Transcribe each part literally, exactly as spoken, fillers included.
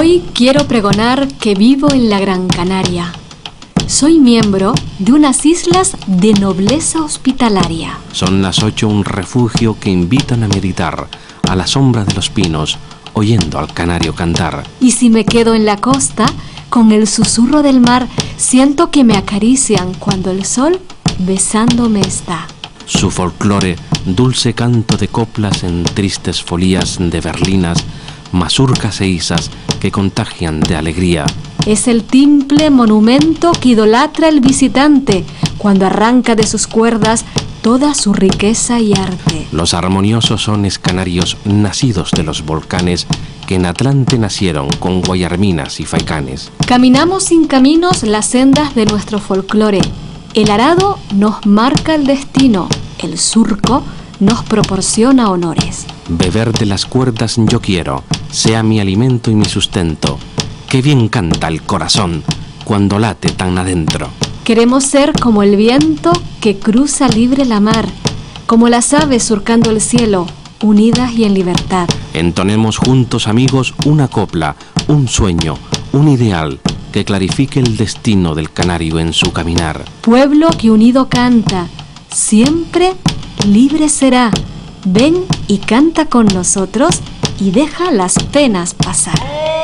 Hoy quiero pregonar que vivo en la Gran Canaria. Soy miembro de unas islas de nobleza hospitalaria. Son las ocho un refugio que invitan a meditar a la sombra de los pinos, oyendo al canario cantar. Y si me quedo en la costa, con el susurro del mar, siento que me acarician cuando el sol besándome está. Su folclore, dulce canto de coplas en tristes folías de berlinas, mazurcas e isas que contagian de alegría. Es el timple monumento que idolatra el visitante cuando arranca de sus cuerdas toda su riqueza y arte. Los armoniosos sones canarios nacidos de los volcanes que en Atlante nacieron con guayarminas y faicanes. Caminamos sin caminos las sendas de nuestro folclore. El arado nos marca el destino, el surco nos proporciona honores. Beber de las cuerdas yo quiero, sea mi alimento y mi sustento. Qué bien canta el corazón cuando late tan adentro. Queremos ser como el viento que cruza libre la mar, como las aves surcando el cielo, unidas y en libertad. Entonemos juntos, amigos, una copla, un sueño, un ideal que clarifique el destino del canario en su caminar. Pueblo que unido canta, siempre libre será. Ven y canta con nosotros y deja las penas pasar.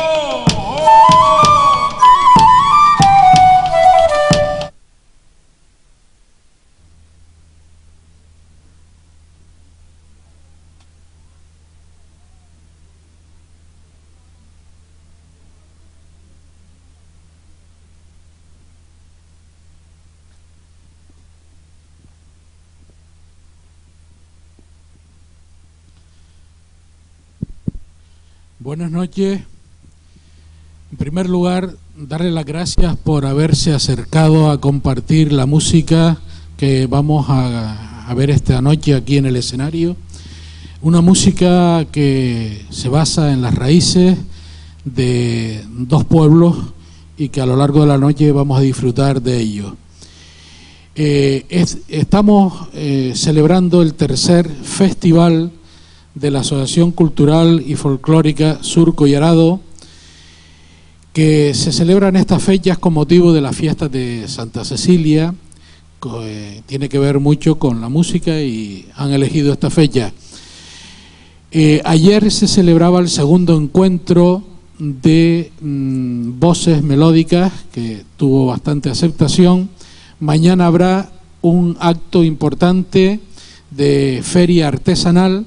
Buenas noches. En primer lugar, darle las gracias por haberse acercado a compartir la música que vamos a, a ver esta noche aquí en el escenario. Una música que se basa en las raíces de dos pueblos y que a lo largo de la noche vamos a disfrutar de ello. Eh, es, estamos eh, celebrando el tercer festival de la Asociación Cultural y Folclórica Surco y Arado, que se celebran estas fechas con motivo de las fiestas de Santa Cecilia. Eh, tiene que ver mucho con la música y han elegido esta fecha. Eh, ayer se celebraba el segundo encuentro de mmm, voces melódicas, que tuvo bastante aceptación. Mañana habrá un acto importante de feria artesanal.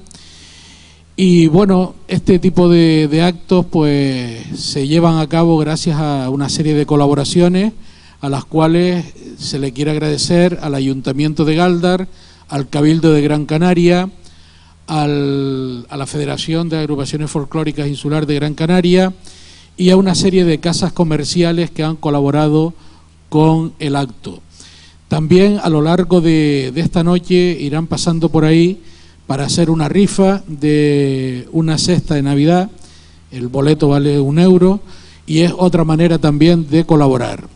Y bueno, este tipo de, de actos pues se llevan a cabo gracias a una serie de colaboraciones a las cuales se le quiere agradecer al Ayuntamiento de Gáldar, al Cabildo de Gran Canaria, al, a la Federación de Agrupaciones Folclóricas Insular de Gran Canaria y a una serie de casas comerciales que han colaborado con el acto. También a lo largo de, de esta noche irán pasando por ahí para hacer una rifa de una cesta de Navidad. El boleto vale un euro y es otra manera también de colaborar.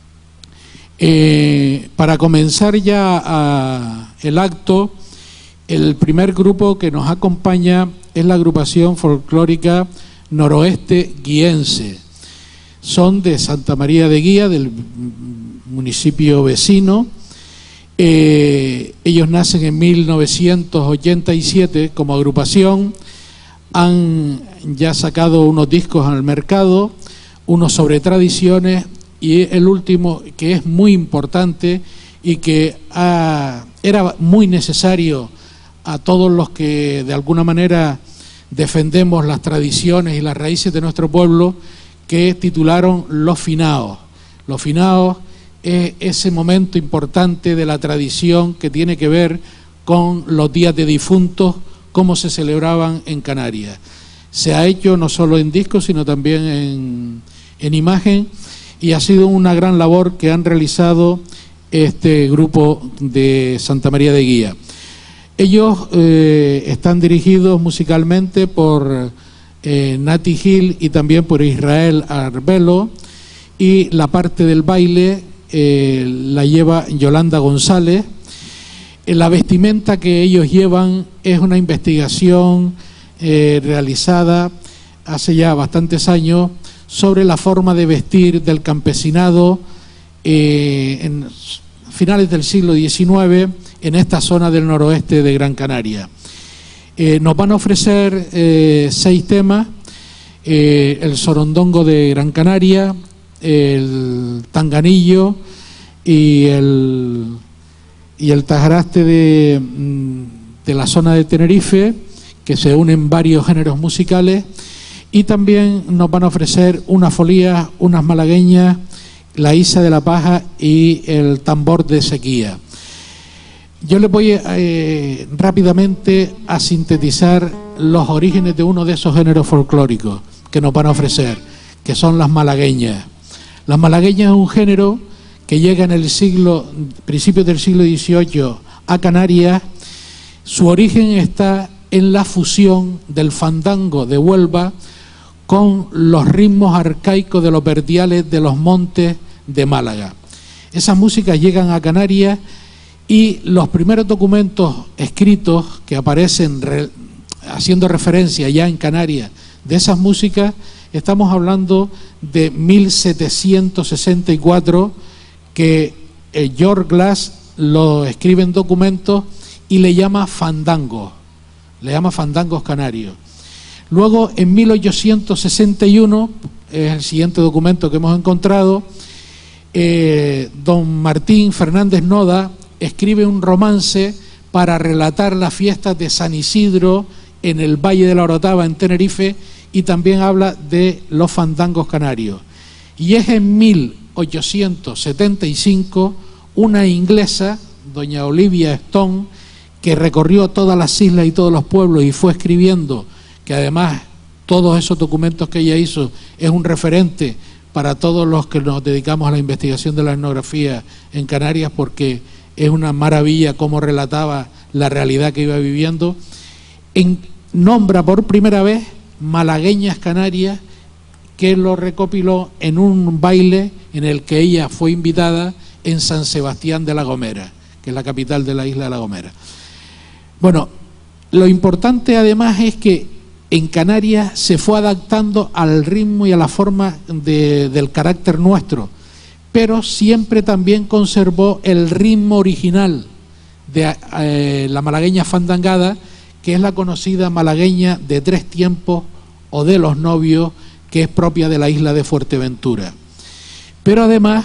Eh, para comenzar ya a el acto, el primer grupo que nos acompaña es la agrupación folclórica Noroeste Guiense. Son de Santa María de Guía, del municipio vecino. Eh, ellos nacen en mil novecientos ochenta y siete como agrupación, han ya sacado unos discos al mercado, unos sobre tradiciones y el último que es muy importante y que ha, era muy necesario a todos los que de alguna manera defendemos las tradiciones y las raíces de nuestro pueblo, que titularon Los Finaos. Los Finaos es ese momento importante de la tradición que tiene que ver con los días de difuntos, cómo se celebraban en Canarias. Se ha hecho no solo en disco, sino también en, en imagen, y ha sido una gran labor que han realizado este grupo de Santa María de Guía. Ellos eh, están dirigidos musicalmente por eh, Nati Gil y también por Israel Arbelo, y la parte del baile Eh, la lleva Yolanda González. Eh, la vestimenta que ellos llevan es una investigación eh, realizada hace ya bastantes años sobre la forma de vestir del campesinado eh, en finales del siglo diecinueve en esta zona del noroeste de Gran Canaria. Eh, nos van a ofrecer eh, seis temas: eh, el sorondongo de Gran Canaria, el tanganillo y el, y el tajaraste de, de la zona de Tenerife, que se unen varios géneros musicales, y también nos van a ofrecer unas folías, unas malagueñas, la isa de la paja y el tambor de sequía. Yo les voy eh, rápidamente a sintetizar los orígenes de uno de esos géneros folclóricos que nos van a ofrecer, que son las malagueñas. Las malagueñas es un género que llega en el siglo, principios del siglo dieciocho a Canarias. Su origen está en la fusión del fandango de Huelva con los ritmos arcaicos de los verdiales de los montes de Málaga. Esas músicas llegan a Canarias y los primeros documentos escritos que aparecen re, haciendo referencia ya en Canarias de esas músicas, estamos hablando de mil setecientos sesenta y cuatro, que eh, George Glass lo escribe en documentos y le llama fandango, le llama fandangos canarios. Luego, en mil ochocientos sesenta y uno, es el siguiente documento que hemos encontrado, eh, don Martín Fernández Noda escribe un romance para relatar las fiestas de San Isidro en el Valle de la Orotava, en Tenerife, y también habla de los fandangos canarios. Y es en mil ochocientos setenta y cinco una inglesa, doña Olivia Stone, que recorrió todas las islas y todos los pueblos y fue escribiendo, que además todos esos documentos que ella hizo es un referente para todos los que nos dedicamos a la investigación de la etnografía en Canarias, porque es una maravilla cómo relataba la realidad que iba viviendo. En, nombra por primera vez Malagueñas Canarias, que lo recopiló en un baile en el que ella fue invitada en San Sebastián de la Gomera, que es la capital de la isla de La Gomera. Bueno, lo importante además es que en Canarias se fue adaptando al ritmo y a la forma de, del carácter nuestro, pero siempre también conservó el ritmo original de eh, la malagueña fandangada, que es la conocida malagueña de tres tiempos o de los novios, que es propia de la isla de Fuerteventura. Pero además,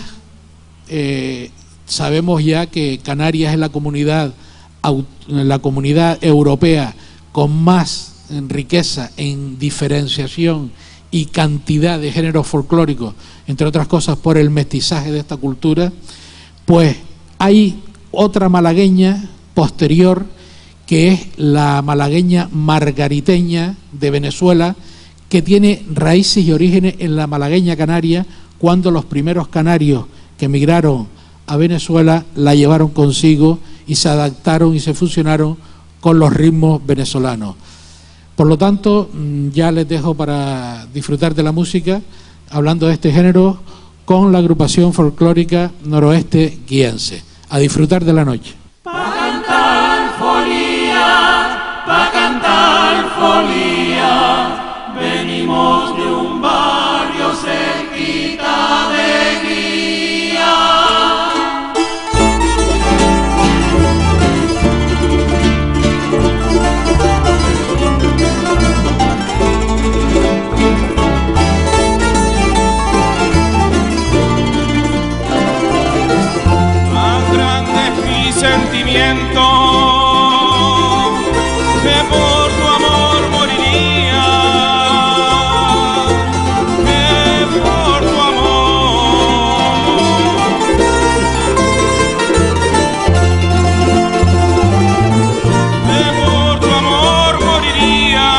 eh, sabemos ya que Canarias es la comunidad, la comunidad europea con más en riqueza en diferenciación y cantidad de géneros folclóricos, entre otras cosas por el mestizaje de esta cultura. Pues hay otra malagueña posterior, que es la malagueña margariteña de Venezuela, que tiene raíces y orígenes en la malagueña canaria, cuando los primeros canarios que emigraron a Venezuela la llevaron consigo y se adaptaron y se fusionaron con los ritmos venezolanos. Por lo tanto, ya les dejo para disfrutar de la música, hablando de este género, con la agrupación folclórica Noroeste Guiense. A disfrutar de la noche. Pa' cantar folías, pa' cantar folías, venimos de un barrio cerquita de Guía. Más grande es mi sentimiento, que por tu amor moriría, que por tu amor, que por tu amor moriría,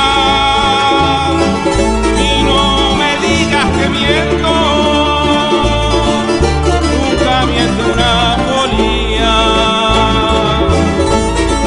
y no me digas que miento, nunca miento una folía.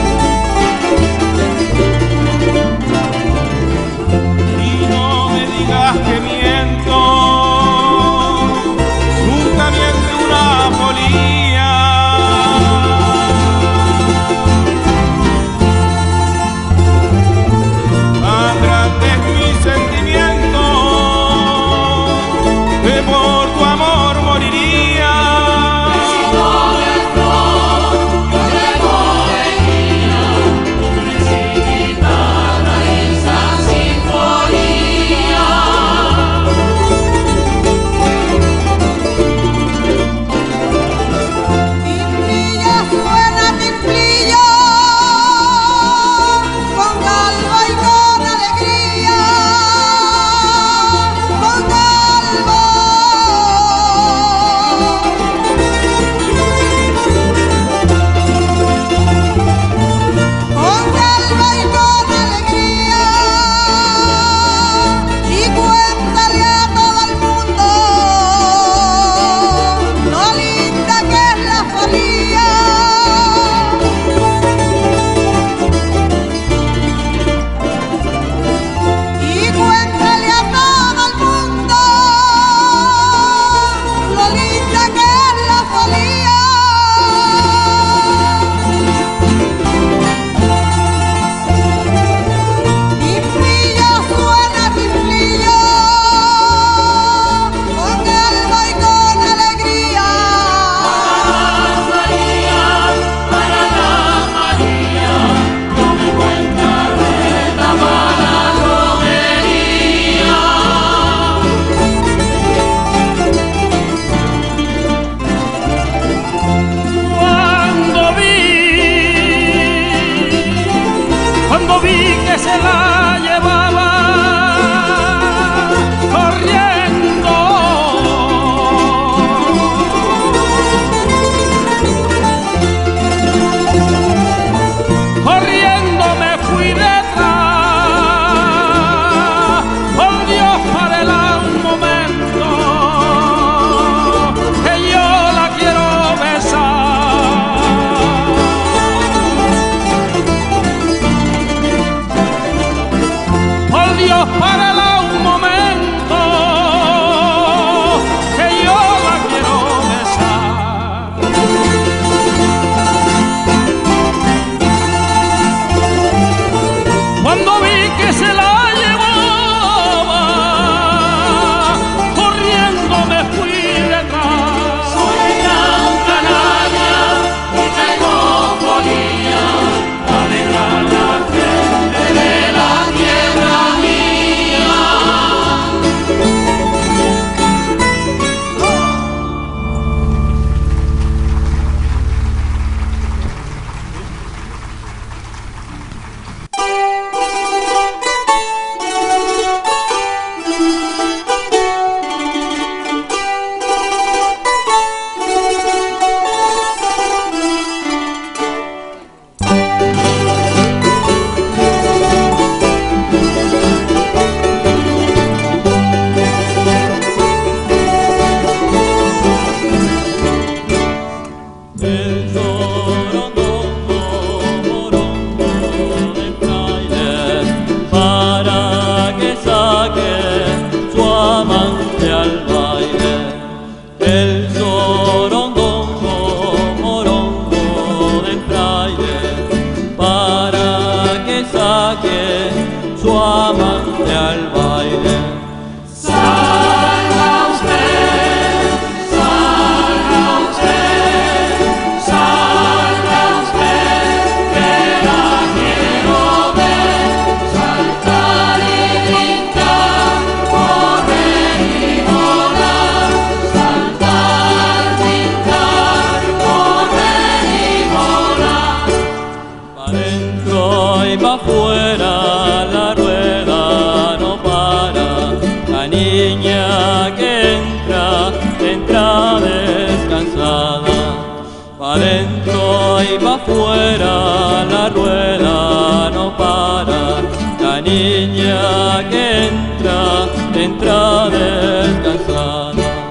Fuera la rueda no para, la niña que entra, entra descansada.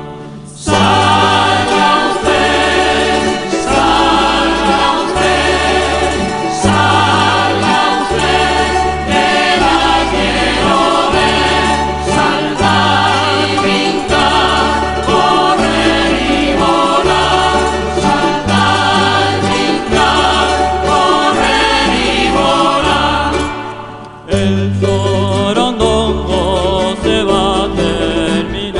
Salga usted, salga usted, salga usted, que la quiero ver, saltar y brincar, correr y volar, saltar y brincar. El sorondongo se va a terminar.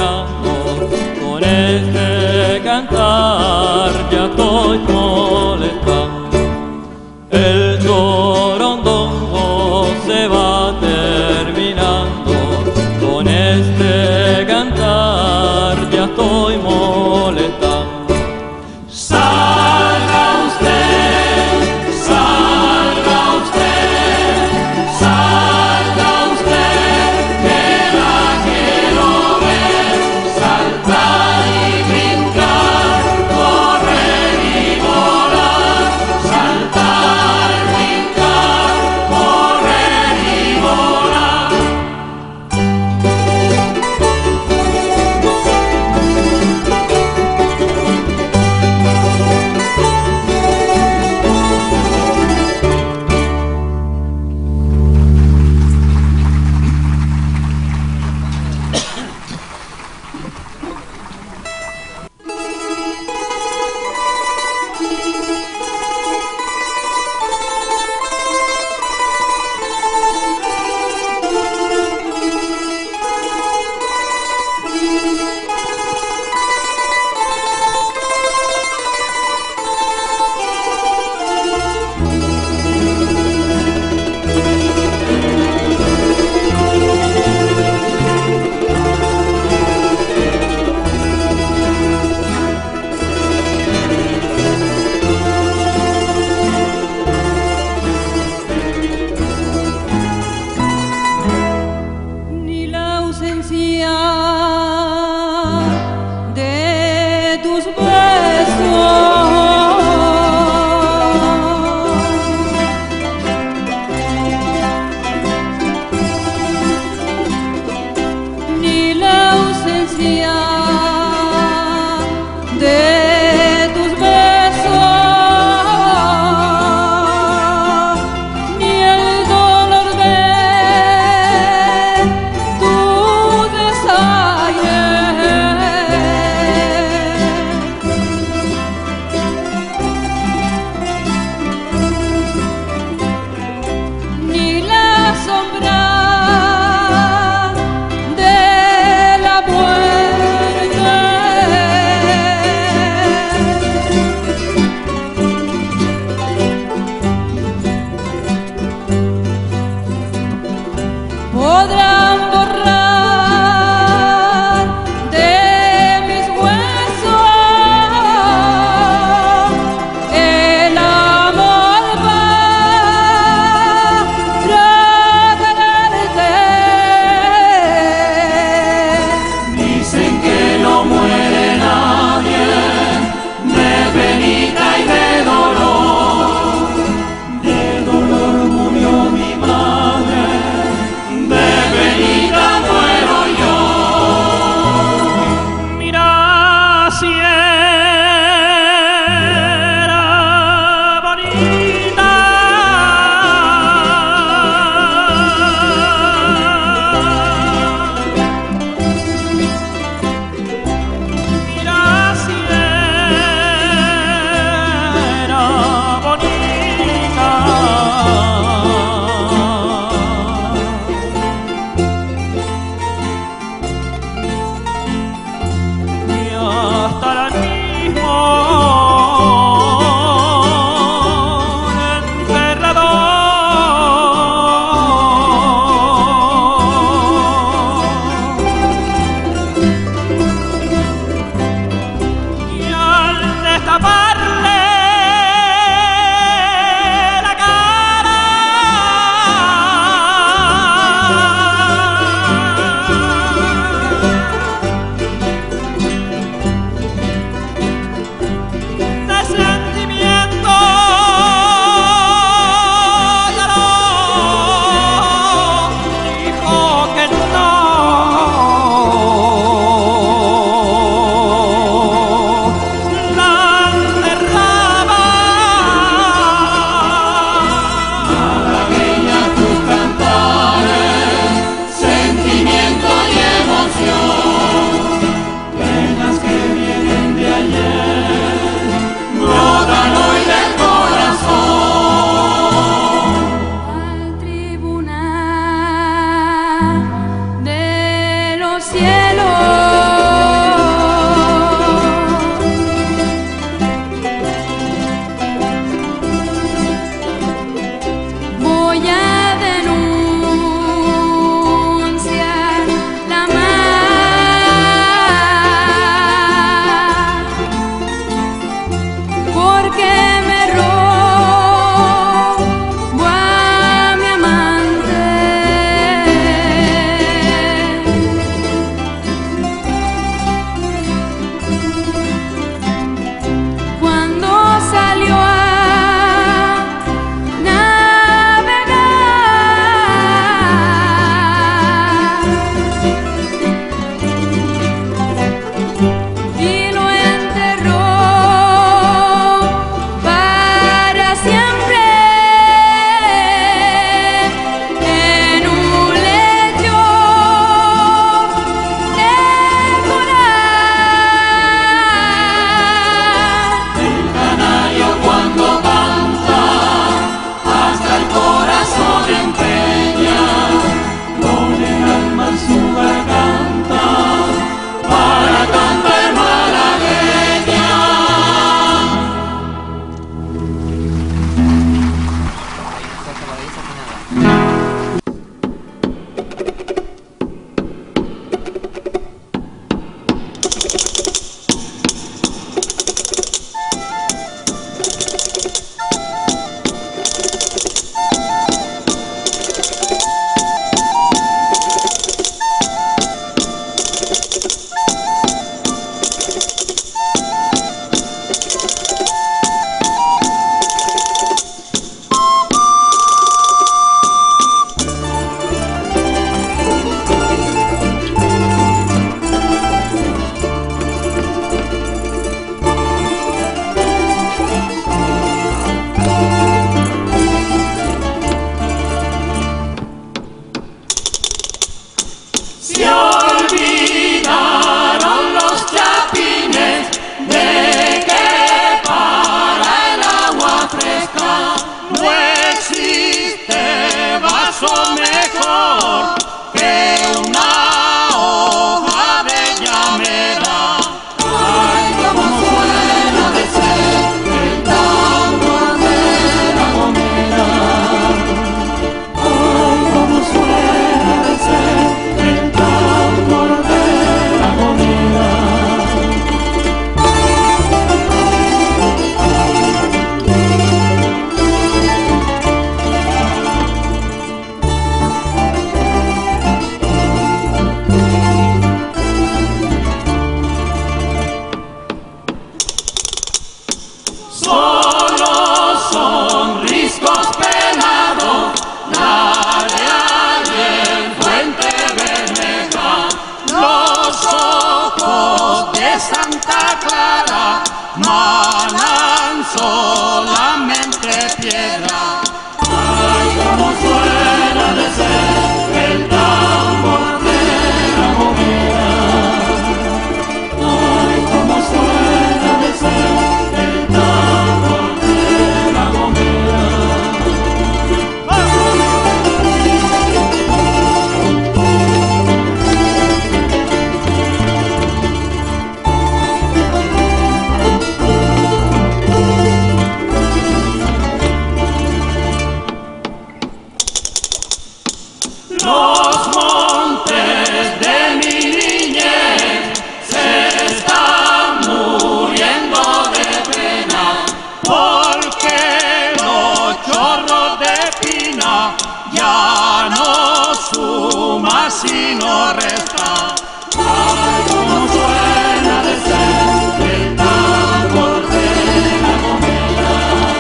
ya no suma sino resta. Ay, cómo suena de ser el tambor de la gomera.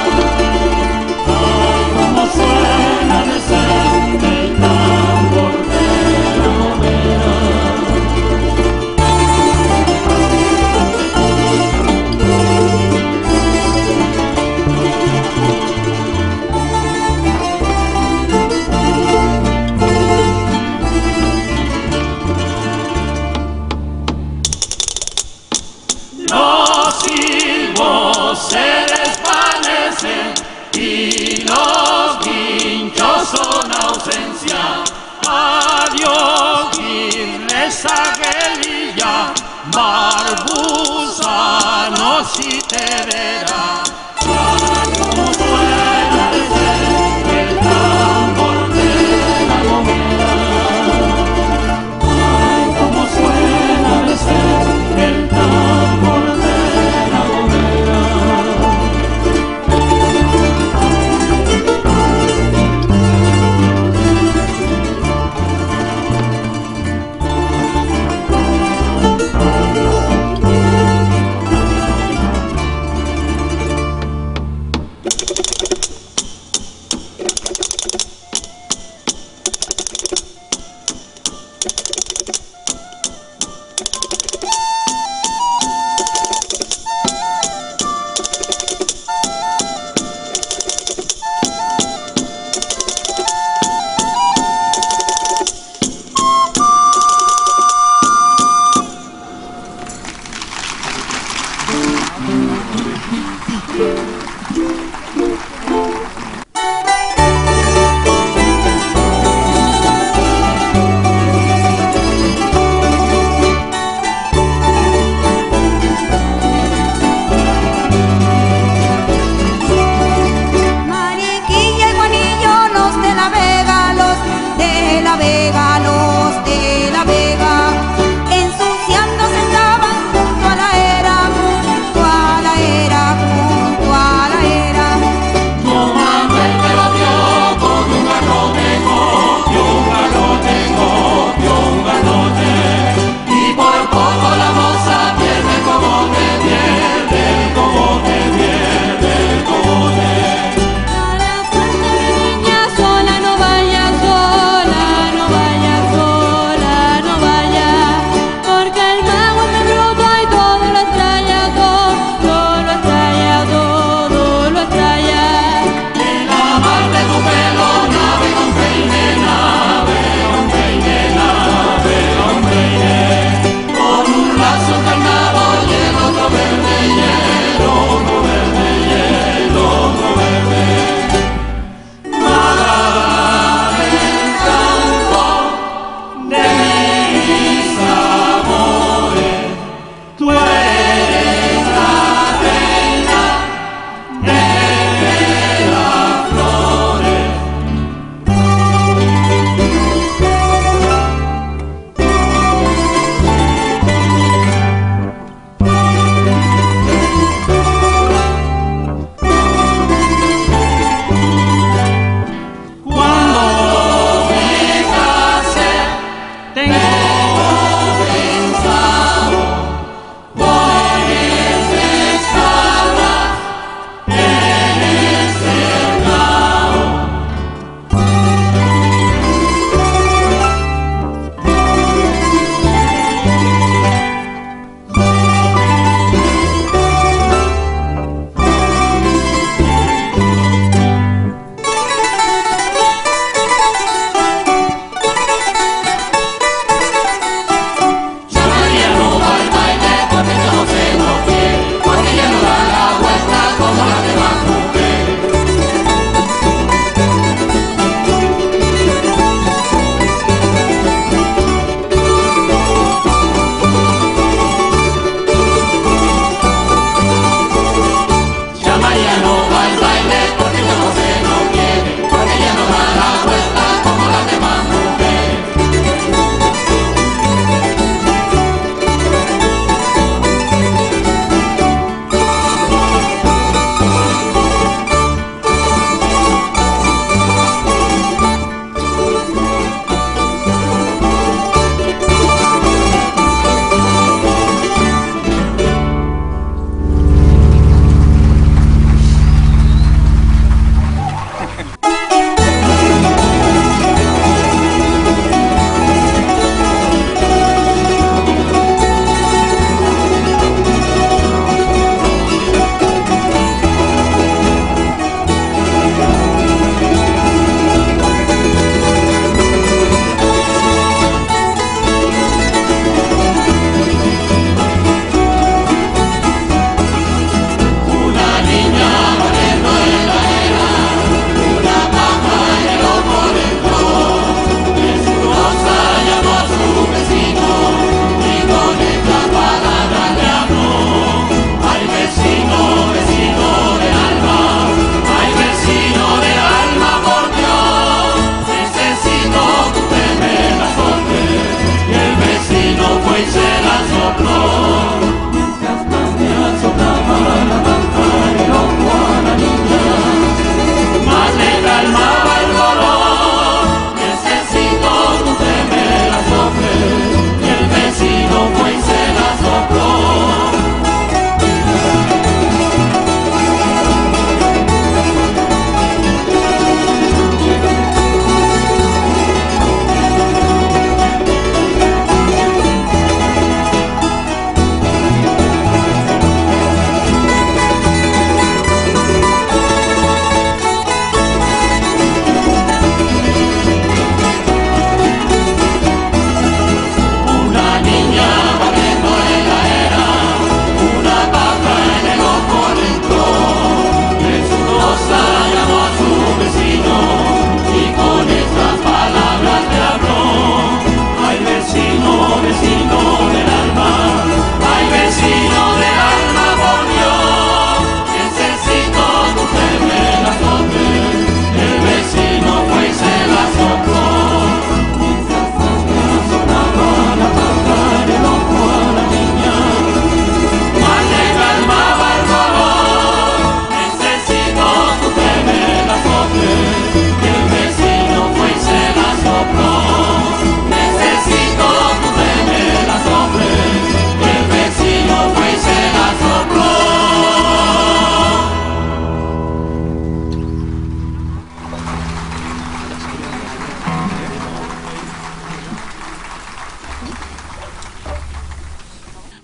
Ay, cómo suena de ser el tambor de la gomera. Los silbos se desvanecen y los guinchos son ausencia. Adiós, Giles, Aguelilla, Barbusano, si te verá. Ay, cómo suena de ser el tambor de la gomera. Ay, cómo suena de ser el tambor de la gomera.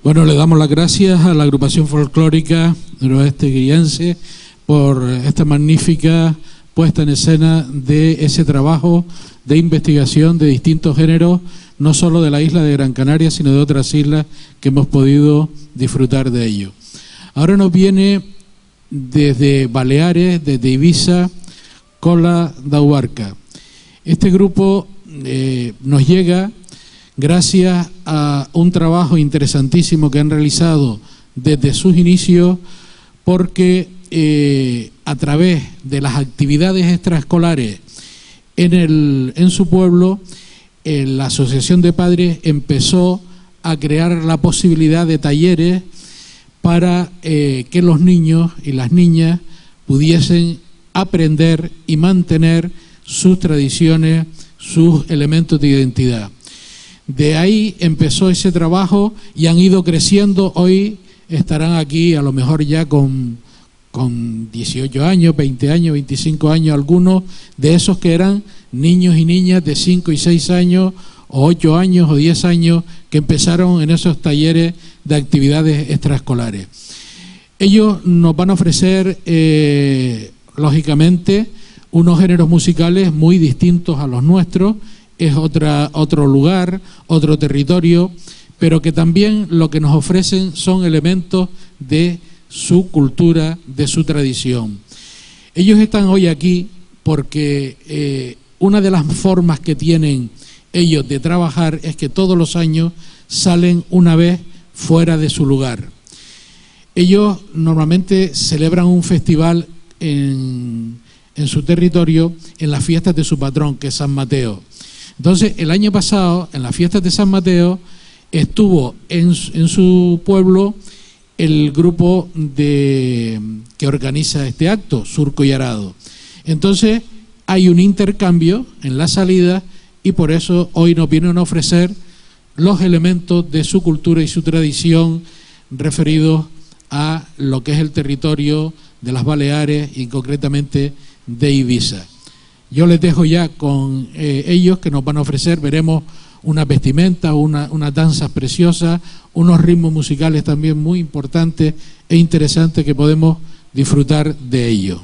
Bueno, le damos las gracias a la agrupación folclórica noroeste guillense por esta magnífica puesta en escena de ese trabajo de investigación de distintos géneros, no solo de la isla de Gran Canaria, sino de otras islas que hemos podido disfrutar de ello. Ahora nos viene desde Baleares, desde Ibiza, Cola da Huarca. Este grupo eh, nos llega gracias a un trabajo interesantísimo que han realizado desde sus inicios, porque eh, a través de las actividades extraescolares en, el, en su pueblo, eh, la Asociación de Padres empezó a crear la posibilidad de talleres para eh, que los niños y las niñas pudiesen aprender y mantener sus tradiciones, sus elementos de identidad. De ahí empezó ese trabajo y han ido creciendo. Hoy estarán aquí a lo mejor ya con, con dieciocho años, veinte años, veinticinco años, algunos de esos que eran niños y niñas de cinco y seis años, o ocho años o diez años, que empezaron en esos talleres de actividades extraescolares. Ellos nos van a ofrecer, eh, lógicamente, unos géneros musicales muy distintos a los nuestros. Es otra, otro lugar, otro territorio, pero que también lo que nos ofrecen son elementos de su cultura, de su tradición. Ellos están hoy aquí porque eh, una de las formas que tienen ellos de trabajar es que todos los años salen una vez fuera de su lugar. Ellos normalmente celebran un festival en, en su territorio en las fiestas de su patrón, que es San Mateo. Entonces, el año pasado, en las fiestas de San Mateo, estuvo en, en su pueblo el grupo de, que organiza este acto, Surco y Arado. Entonces, hay un intercambio en la salida y por eso hoy nos vienen a ofrecer los elementos de su cultura y su tradición referidos a lo que es el territorio de las Baleares y concretamente de Ibiza. Yo les dejo ya con eh, ellos, que nos van a ofrecer, veremos una vestimenta, una, unas danzas preciosas, unos ritmos musicales también muy importantes e interesantes que podemos disfrutar de ello.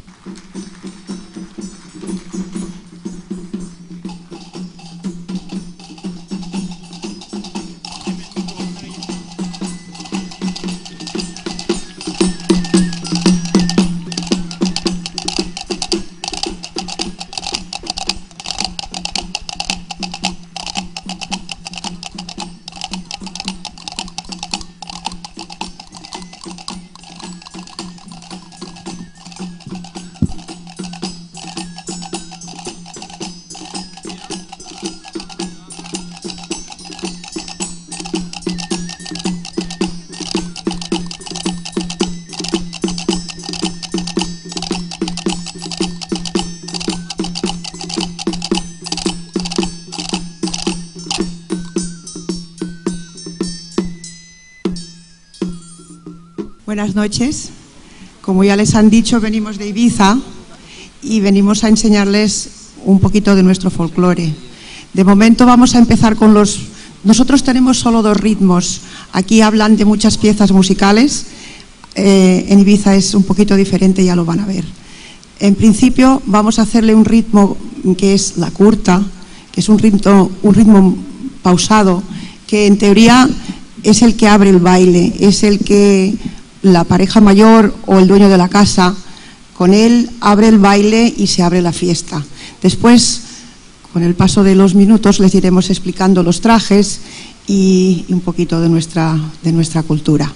Buenas noches. Como ya les han dicho, venimos de Ibiza y venimos a enseñarles un poquito de nuestro folclore. De momento vamos a empezar con los... Nosotros tenemos solo dos ritmos. Aquí hablan de muchas piezas musicales. Eh, en Ibiza es un poquito diferente, ya lo van a ver. En principio vamos a hacerle un ritmo que es la curta, que es un ritmo, un ritmo pausado, que en teoría es el que abre el baile, es el que la pareja mayor o el dueño de la casa, con él abre el baile y se abre la fiesta. Después, con el paso de los minutos, les iremos explicando los trajes y un poquito de nuestra, de nuestra cultura.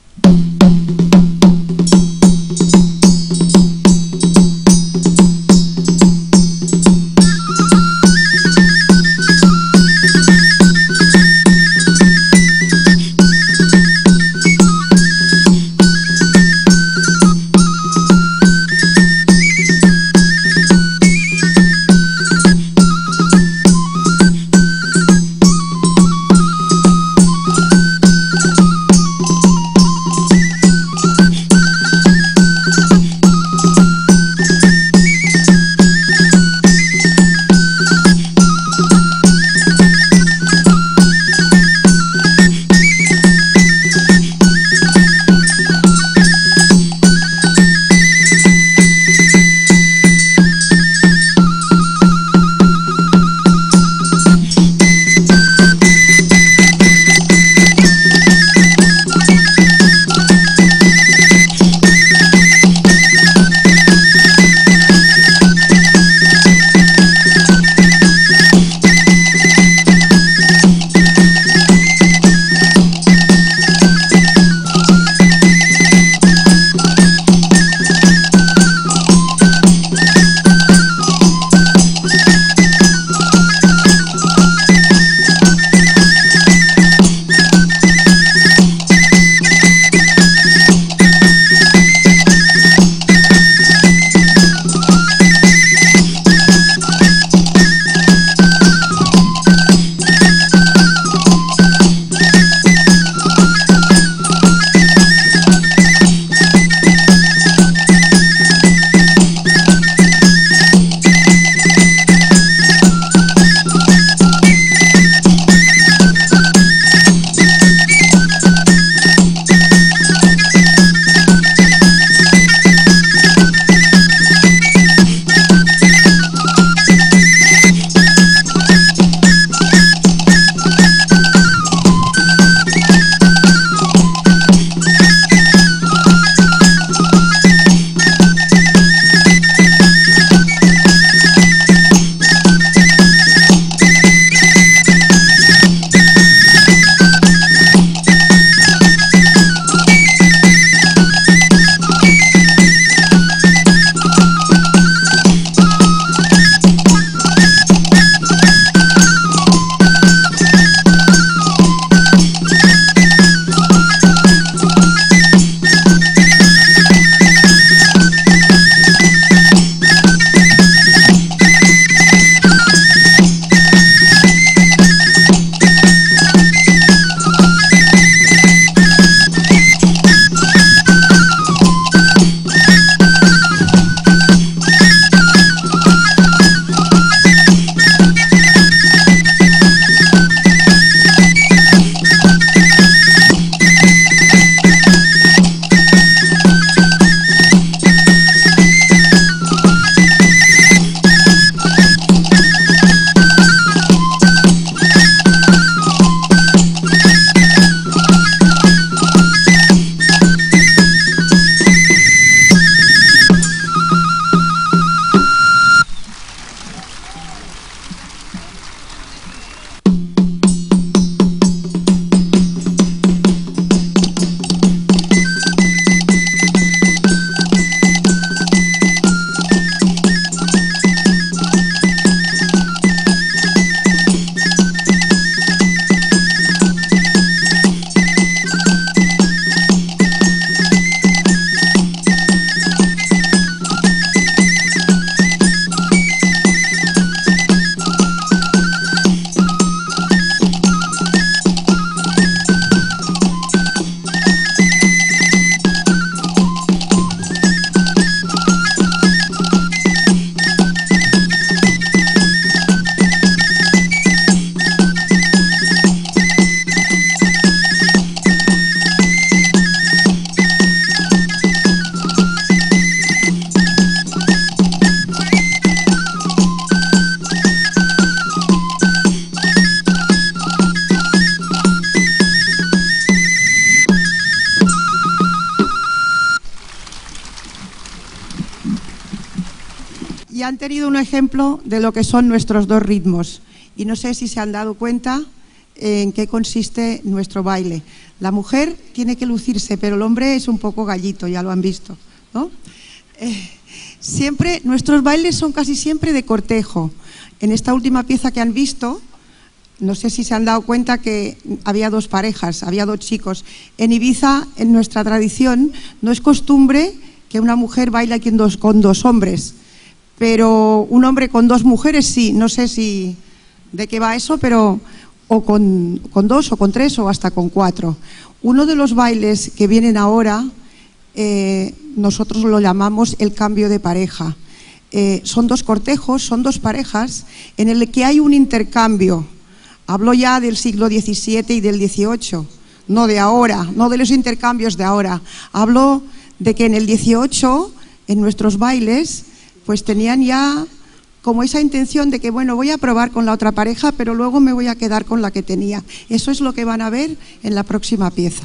y han tenido un ejemplo de lo que son nuestros dos ritmos. Y no sé si se han dado cuenta en qué consiste nuestro baile. La mujer tiene que lucirse, pero el hombre es un poco gallito, ya lo han visto, ¿no? Eh, siempre, nuestros bailes son casi siempre de cortejo. En esta última pieza que han visto, no sé si se han dado cuenta que había dos parejas, había dos chicos. En Ibiza, en nuestra tradición, no es costumbre que una mujer baile con dos, con dos hombres, pero un hombre con dos mujeres sí. No sé si de qué va eso, pero o con, con dos o con tres o hasta con cuatro. Uno de los bailes que vienen ahora, eh, nosotros lo llamamos el cambio de pareja. Eh, son dos cortejos, son dos parejas en el que hay un intercambio. Hablo ya del siglo diecisiete y del dieciocho, no de ahora, no de los intercambios de ahora. Hablo de que en el dieciocho, en nuestros bailes, pues tenían ya como esa intención de que, bueno, voy a probar con la otra pareja, pero luego me voy a quedar con la que tenía. Eso es lo que van a ver en la próxima pieza.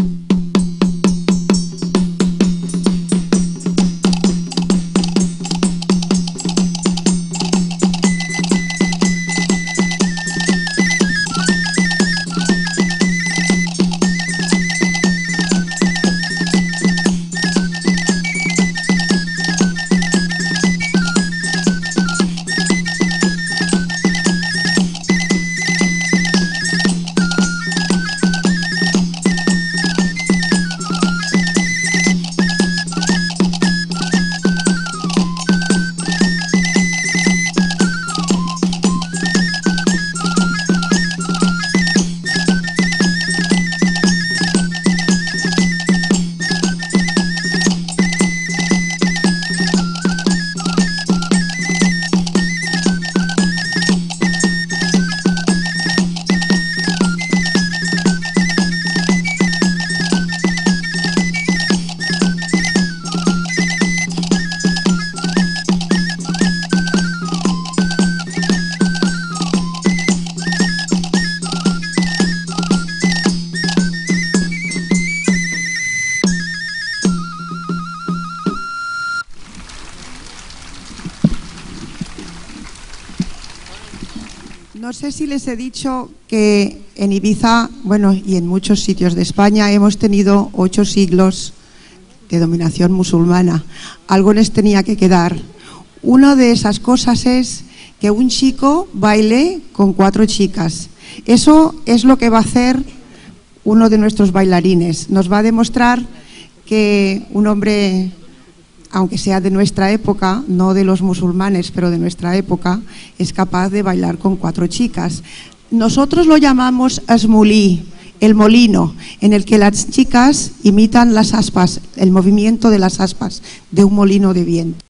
No sé si les he dicho que en Ibiza, bueno, y en muchos sitios de España hemos tenido ocho siglos de dominación musulmana. Algo les tenía que quedar. Una de esas cosas es que un chico baile con cuatro chicas. Eso es lo que va a hacer uno de nuestros bailarines. Nos va a demostrar que un hombre, aunque sea de nuestra época, no de los musulmanes, pero de nuestra época, es capaz de bailar con cuatro chicas. Nosotros lo llamamos esmolí, el molino, en el que las chicas imitan las aspas, el movimiento de las aspas de un molino de viento.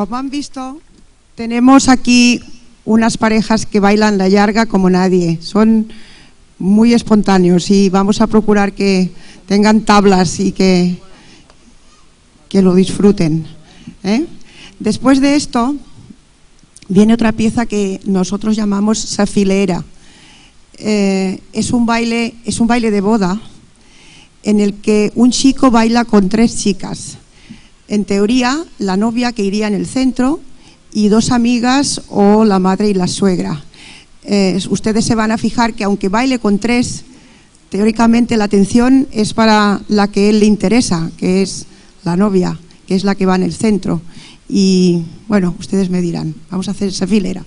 Como han visto, tenemos aquí unas parejas que bailan la yarga como nadie. Son muy espontáneos y vamos a procurar que tengan tablas y que, que lo disfruten, ¿eh? Después de esto viene otra pieza que nosotros llamamos safilera. Eh, es un baile, es un baile de boda en el que un chico baila con tres chicas. En teoría, la novia que iría en el centro y dos amigas o la madre y la suegra. Eh, ustedes se van a fijar que aunque baile con tres, teóricamente la atención es para la que él le interesa, que es la novia, que es la que va en el centro. Y bueno, ustedes me dirán, vamos a hacer esa filera.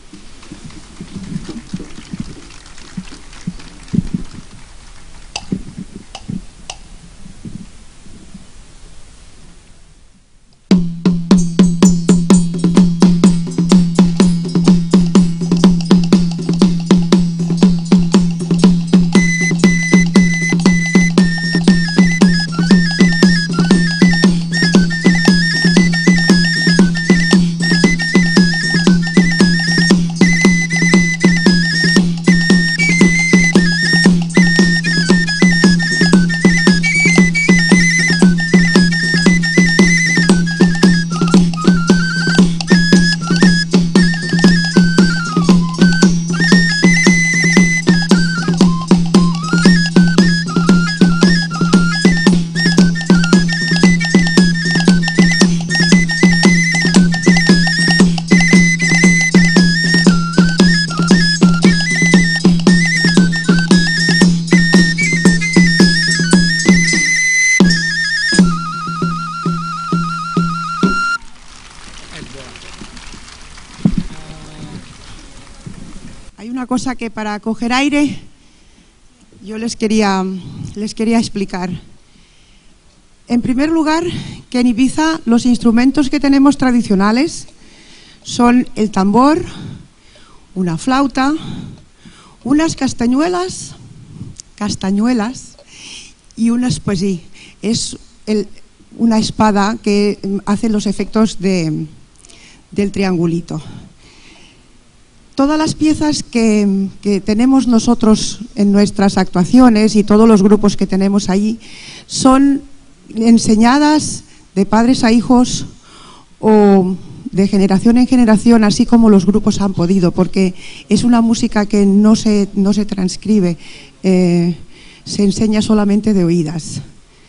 Cosa que para coger aire yo les quería, les quería explicar. En primer lugar, que en Ibiza los instrumentos que tenemos tradicionales son el tambor, una flauta, unas castañuelas, castañuelas y una espasí. Es el, una espada que hace los efectos de, del triangulito. Todas las piezas que, que tenemos nosotros en nuestras actuaciones y todos los grupos que tenemos allí son enseñadas de padres a hijos o de generación en generación, así como los grupos han podido, porque es una música que no se, no se transcribe, eh, se enseña solamente de oídas.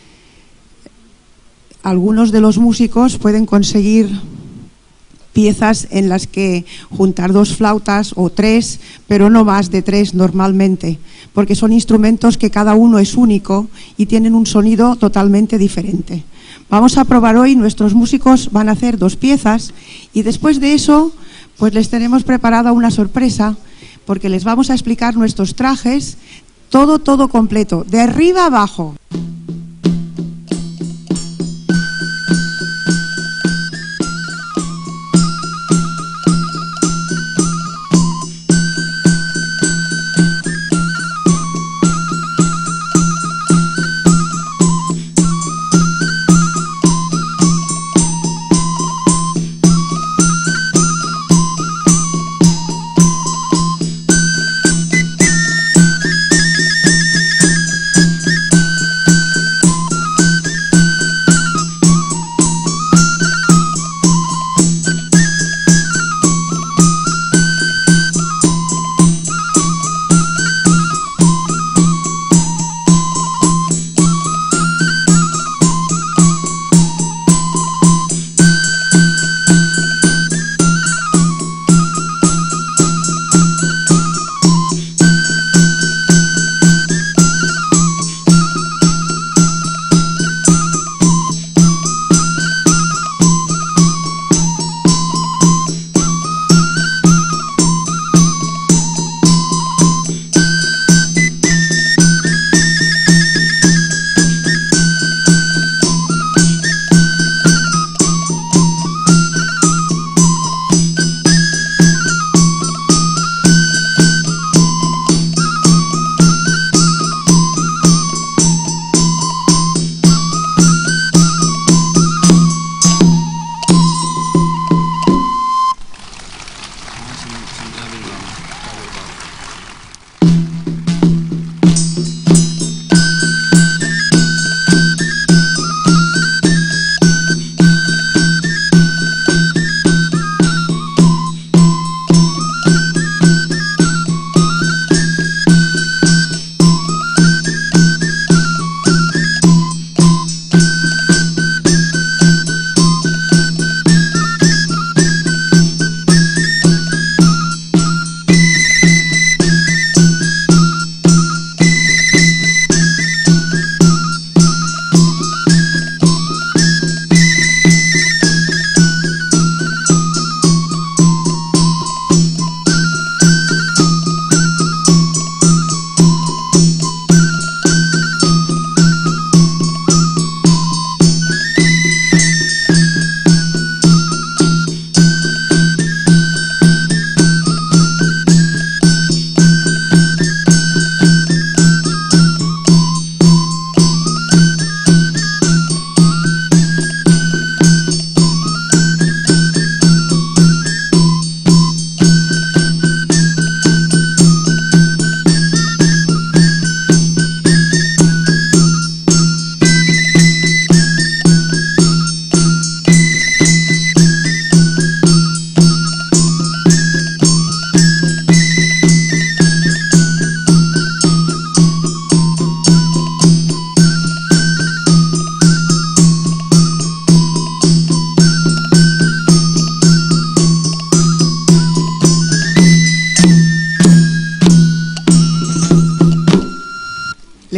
Algunos de los músicos pueden conseguir piezas en las que juntar dos flautas o tres, pero no más de tres normalmente, porque son instrumentos que cada uno es único y tienen un sonido totalmente diferente. Vamos a probar hoy, nuestros músicos van a hacer dos piezas y después de eso pues les tenemos preparada una sorpresa, porque les vamos a explicar nuestros trajes, todo, todo completo, de arriba a abajo.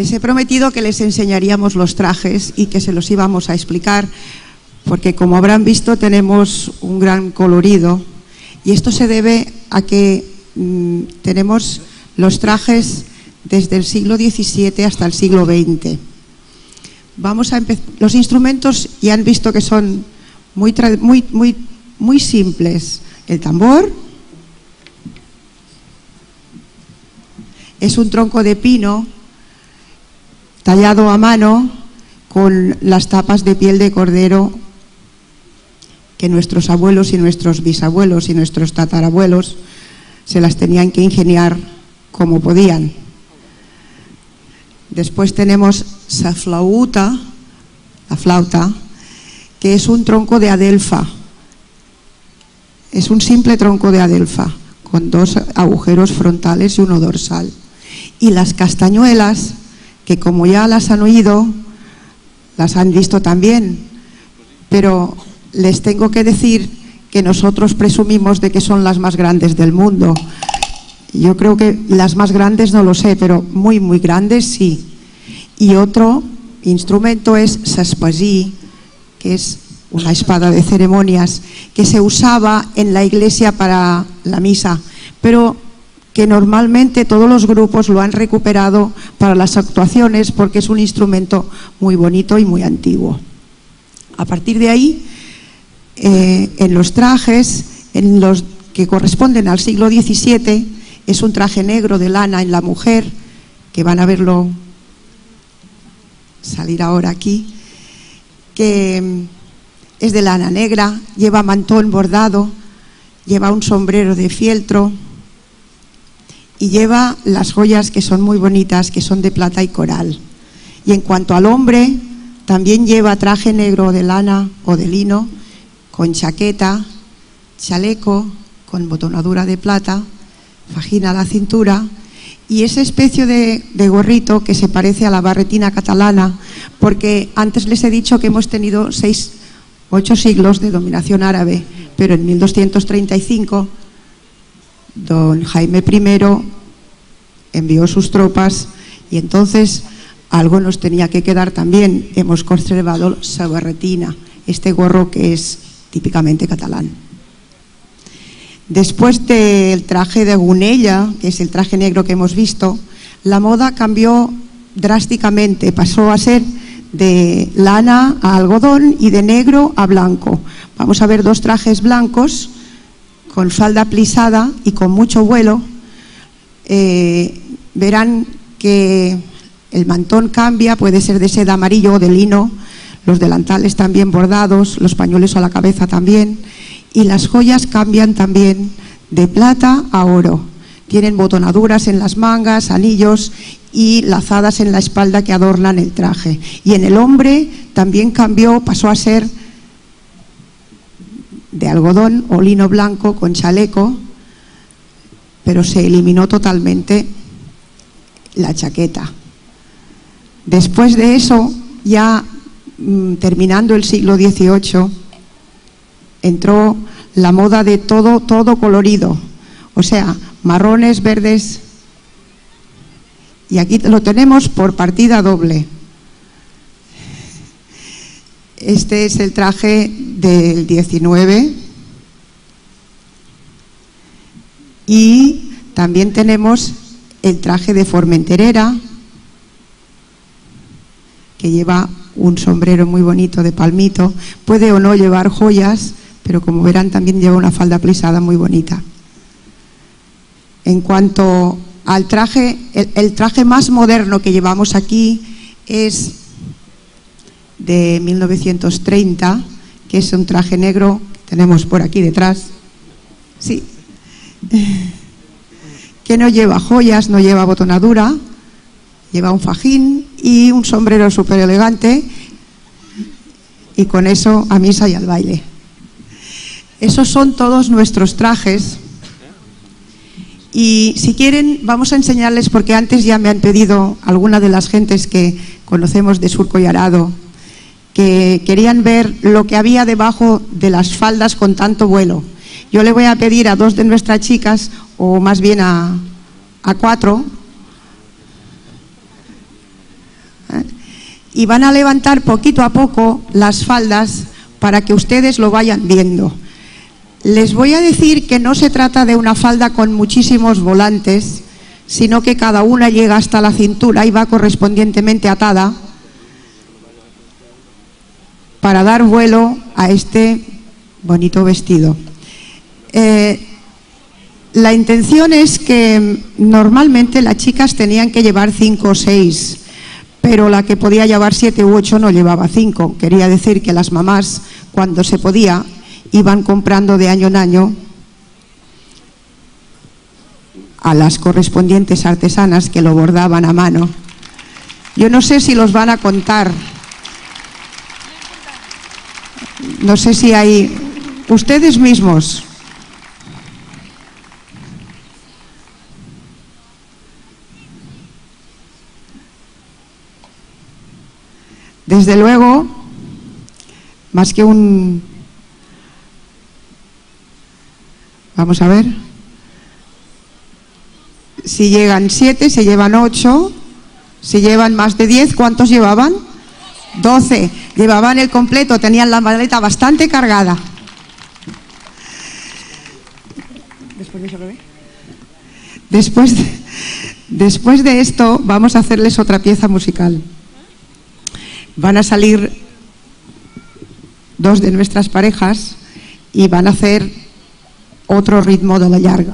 Les he prometido que les enseñaríamos los trajes y que se los íbamos a explicar, porque como habrán visto tenemos un gran colorido, y esto se debe a que mmm, tenemos los trajes desde el siglo diecisiete hasta el siglo veinte. Vamos a empezar. Los instrumentos ya han visto que son muy, muy, muy, muy simples. El tambor es un tronco de pino tallado a mano con las tapas de piel de cordero que nuestros abuelos y nuestros bisabuelos y nuestros tatarabuelos se las tenían que ingeniar como podían. Después tenemos la flauta, la flauta, que es un tronco de adelfa. Es un simple tronco de adelfa con dos agujeros frontales y uno dorsal. Y las castañuelas, que como ya las han oído, las han visto también, pero les tengo que decir que nosotros presumimos de que son las más grandes del mundo. Yo creo que las más grandes no lo sé, pero muy, muy grandes sí. Y otro instrumento es l'espasí, que es una espada de ceremonias que se usaba en la iglesia para la misa, pero que normalmente todos los grupos lo han recuperado para las actuaciones porque es un instrumento muy bonito y muy antiguo. A partir de ahí, eh, en los trajes, en los que corresponden al siglo diecisiete, es un traje negro de lana en la mujer, que van a verlo salir ahora aquí, que es de lana negra, lleva mantón bordado, lleva un sombrero de fieltro y lleva las joyas que son muy bonitas, que son de plata y coral. Y en cuanto al hombre, también lleva traje negro de lana o de lino, con chaqueta, chaleco, con botonadura de plata, fajina a la cintura, y esa especie de, de gorrito que se parece a la barretina catalana, porque antes les he dicho que hemos tenido seis, ocho siglos de dominación árabe, pero en mil doscientos treinta y cinco don Jaime primero envió sus tropas y entonces algo nos tenía que quedar también. Hemos conservado la barretina, este gorro que es típicamente catalán. Después del traje de Gunella, que es el traje negro que hemos visto, la moda cambió drásticamente, pasó a ser de lana a algodón y de negro a blanco. Vamos a ver dos trajes blancos con falda plisada y con mucho vuelo. Eh, verán que el mantón cambia, puede ser de seda amarillo o de lino, los delantales también bordados, los pañuelos a la cabeza también, y las joyas cambian también de plata a oro. Tienen botonaduras en las mangas, anillos y lazadas en la espalda que adornan el traje. Y en el hombre también cambió, pasó a ser de algodón o lino blanco con chaleco, pero se eliminó totalmente la chaqueta. Después de eso, ya mmm, terminando el siglo dieciocho, entró la moda de todo, todo colorido, o sea, marrones, verdes, y aquí lo tenemos por partida doble. Este es el traje del diecinueve y también tenemos el traje de Formenterera, que lleva un sombrero muy bonito de palmito, puede o no llevar joyas, pero como verán también lleva una falda plisada muy bonita. En cuanto al traje, el, el traje más moderno que llevamos aquí es de mil novecientos treinta, que es un traje negro que tenemos por aquí detrás, sí, que no lleva joyas, no lleva botonadura, lleva un fajín y un sombrero súper elegante, y con eso a misa y al baile. Esos son todos nuestros trajes. Y si quieren, vamos a enseñarles, porque antes ya me han pedido algunas de las gentes que conocemos de Surco y Arado, que querían ver lo que había debajo de las faldas con tanto vuelo. Yo le voy a pedir a dos de nuestras chicas, o más bien a, a cuatro, y van a levantar poquito a poco las faldas para que ustedes lo vayan viendo. Les voy a decir que no se trata de una falda con muchísimos volantes, sino que cada una llega hasta la cintura y va correspondientemente atada para dar vuelo a este bonito vestido. Eh, la intención es que normalmente las chicas tenían que llevar cinco o seis, pero la que podía llevar siete u ocho no llevaba cinco. Quería decir que las mamás, cuando se podía, iban comprando de año en año a las correspondientes artesanas que lo bordaban a mano. Yo no sé si los van a contar. No sé si hay... Ustedes mismos. Desde luego, más que un... Vamos a ver. Si llegan siete, se llevan ocho. Si llevan más de diez, ¿cuántos llevaban? doce. Llevaban el completo, tenían la maleta bastante cargada. Después de, después de esto, vamos a hacerles otra pieza musical. Van a salir dos de nuestras parejas y van a hacer otro ritmo de la llarga.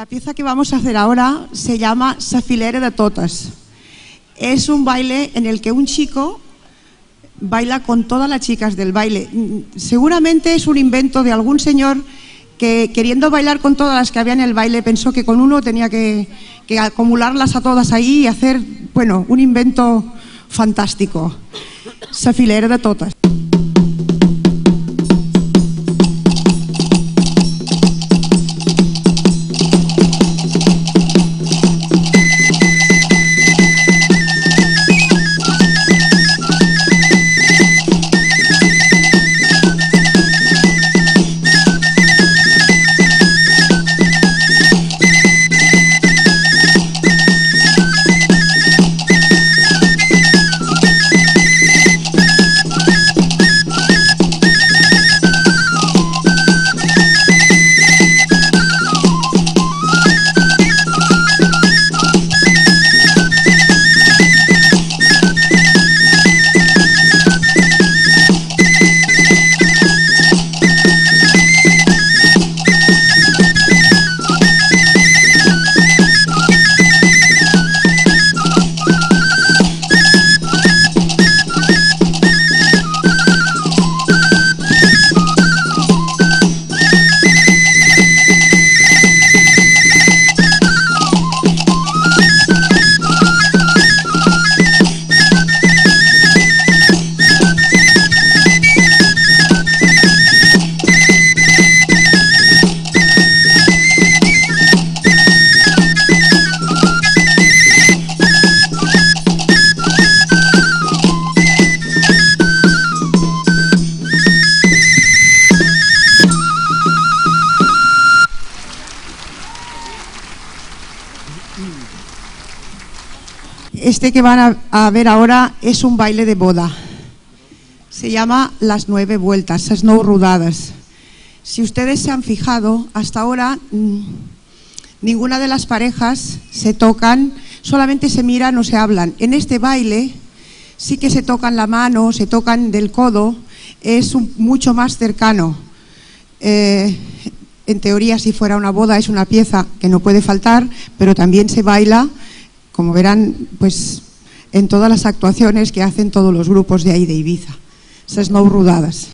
La pieza que vamos a hacer ahora se llama Sa filera de totes. Es un baile en el que un chico baila con todas las chicas del baile. Seguramente es un invento de algún señor que, queriendo bailar con todas las que había en el baile, pensó que con uno tenía que, que acumularlas a todas ahí y hacer, bueno, un invento fantástico. Sa filera de totes. Este que van a, a ver ahora es un baile de boda. Se llama Las Nueve Vueltas, las Nou Rodades. Si ustedes se han fijado, hasta ahora mmm, ninguna de las parejas se tocan, solamente se miran o se hablan. En este baile sí que se tocan la mano, se tocan del codo, es un, mucho más cercano. Eh, en teoría, si fuera una boda, es una pieza que no puede faltar, pero también se baila, como verán, pues en todas las actuaciones que hacen todos los grupos de ahí de Ibiza. Esas Nou Rodades.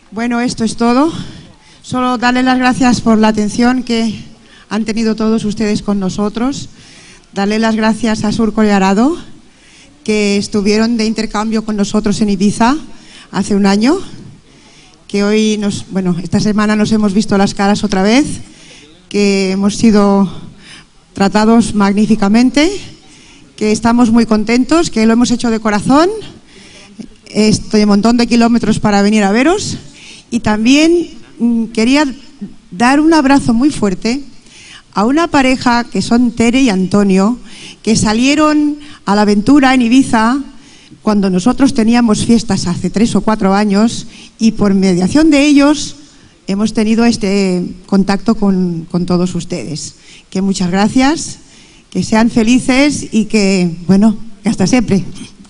Bueno, esto es todo. Solo darles las gracias por la atención que han tenido todos ustedes con nosotros. Darle las gracias a Surco y Arado, que estuvieron de intercambio con nosotros en Ibiza hace un año, que hoy, nos, bueno, esta semana nos hemos visto las caras otra vez, que hemos sido tratados magníficamente, que estamos muy contentos, que lo hemos hecho de corazón. Estoy un montón de kilómetros para venir a veros, y también mmm, quería dar un abrazo muy fuerte a una pareja que son Tere y Antonio, que salieron a la aventura en Ibiza cuando nosotros teníamos fiestas hace tres o cuatro años, y por mediación de ellos hemos tenido este contacto con, con todos ustedes. Que muchas gracias, que sean felices y que, bueno, que hasta siempre.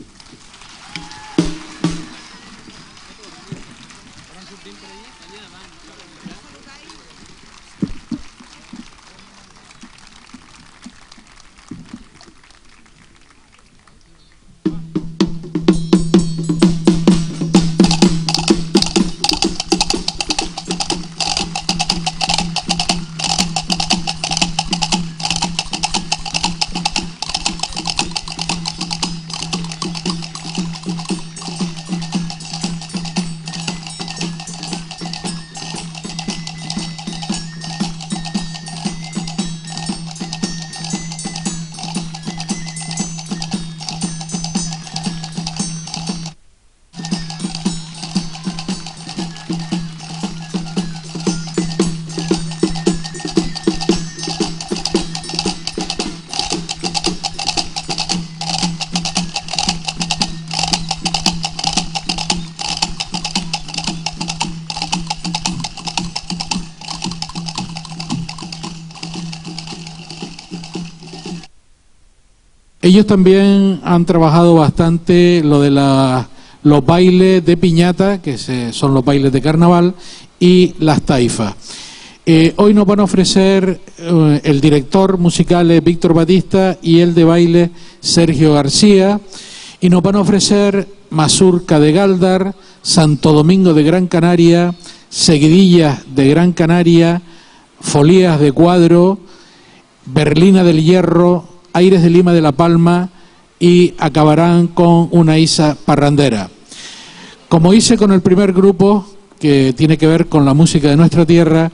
Ellos también han trabajado bastante lo de la, los bailes de piñata, que se, son los bailes de carnaval, y las taifas. Eh, hoy nos van a ofrecer eh, el director musical es Víctor Batista y el de baile Sergio García, y nos van a ofrecer mazurca de Gáldar, Santo Domingo de Gran Canaria, seguidillas de Gran Canaria, folías de Cuadro, berlina del Hierro, aires de Lima de la Palma, y acabarán con una isa parrandera. Como hice con el primer grupo, que tiene que ver con la música de nuestra tierra,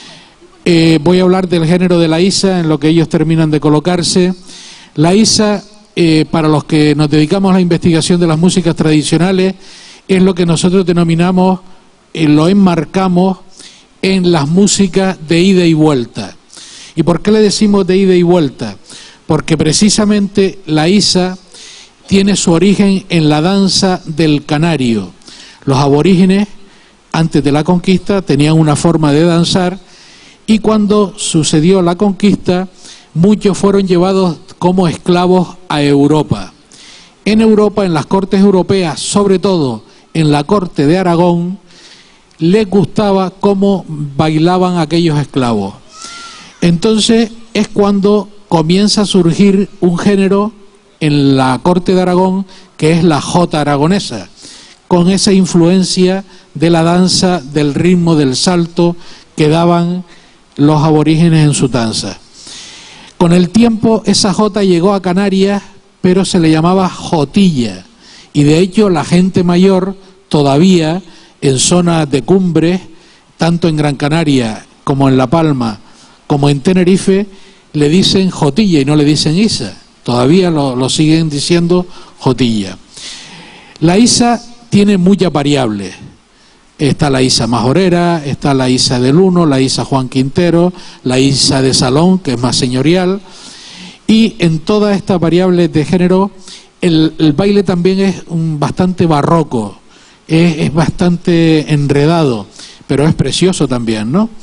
eh, voy a hablar del género de la isa en lo que ellos terminan de colocarse. La isa, eh, para los que nos dedicamos a la investigación de las músicas tradicionales, es lo que nosotros denominamos, eh, lo enmarcamos en las músicas de ida y vuelta. ¿Y por qué le decimos de ida y vuelta? Porque precisamente la isa tiene su origen en la danza del canario. Los aborígenes, antes de la conquista, tenían una forma de danzar, y cuando sucedió la conquista, muchos fueron llevados como esclavos a Europa. En Europa, en las cortes europeas, sobre todo en la corte de Aragón, les gustaba cómo bailaban aquellos esclavos. Entonces es cuando comienza a surgir un género en la corte de Aragón, que es la jota aragonesa, con esa influencia de la danza, del ritmo, del salto que daban los aborígenes en su danza. Con el tiempo esa jota llegó a Canarias, pero se le llamaba jotilla, y de hecho la gente mayor todavía en zonas de cumbres, tanto en Gran Canaria como en La Palma, como en Tenerife, le dicen jotilla y no le dicen isa. Todavía lo, lo siguen diciendo jotilla. La isa tiene muchas variables. Está la isa majorera, está la isa del Uno, la isa Juan Quintero, la isa de Salón, que es más señorial. Y en todas estas variables de género, el, el baile también es un bastante barroco, es, es bastante enredado, pero es precioso también, ¿no?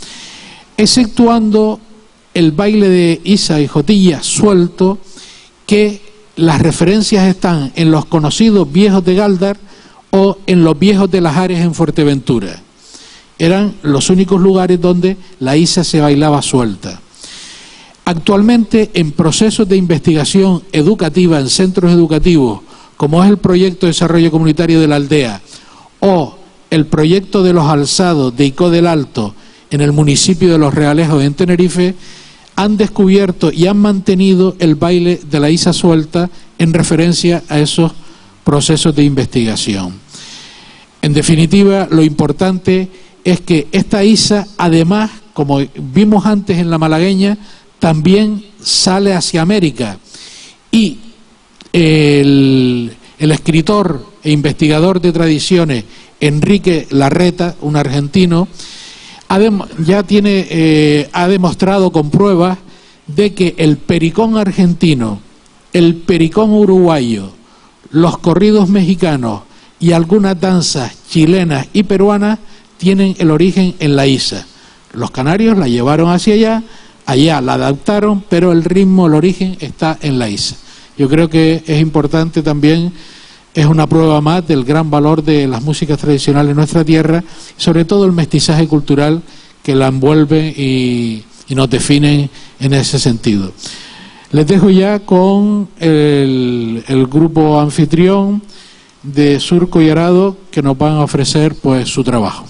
Exceptuando el baile de isa y jotilla suelto, que las referencias están en los conocidos viejos de Gáldar o en los viejos de Lajares en Fuerteventura. Eran los únicos lugares donde la isa se bailaba suelta. Actualmente, en procesos de investigación educativa en centros educativos, como es el proyecto de desarrollo comunitario de la aldea, o el proyecto de los alzados de Icó del Alto en el municipio de Los Realejos en Tenerife, han descubierto y han mantenido el baile de la Isa suelta en referencia a esos procesos de investigación. En definitiva, lo importante es que esta Isa, además, como vimos antes en la malagueña, también sale hacia América. Y el, el escritor e investigador de tradiciones Enrique Larreta, un argentino, ha de, ya tiene, eh, ha demostrado con pruebas de que el pericón argentino, el pericón uruguayo, los corridos mexicanos y algunas danzas chilenas y peruanas tienen el origen en la Isa. Los canarios la llevaron hacia allá, allá la adaptaron, pero el ritmo, el origen está en la Isa. Yo creo que es importante también, es una prueba más del gran valor de las músicas tradicionales en nuestra tierra, sobre todo el mestizaje cultural que la envuelve y, y nos definen en ese sentido. Les dejo ya con el, el grupo anfitrión de Surco y Arado, que nos van a ofrecer pues su trabajo.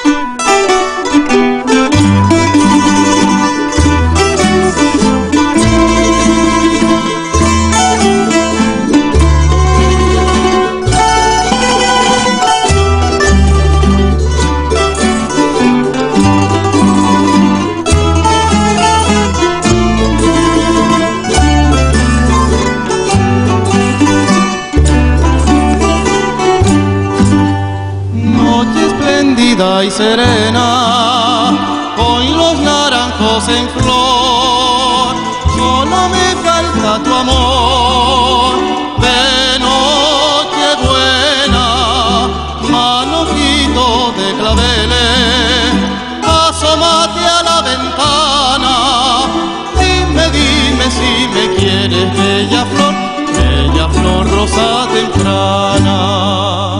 Y serena, con los naranjos en flor, solo me falta tu amor. De noche buena, manojito de claveles, asómate a la ventana, dime, dime si me quieres, bella flor, bella flor rosa temprana.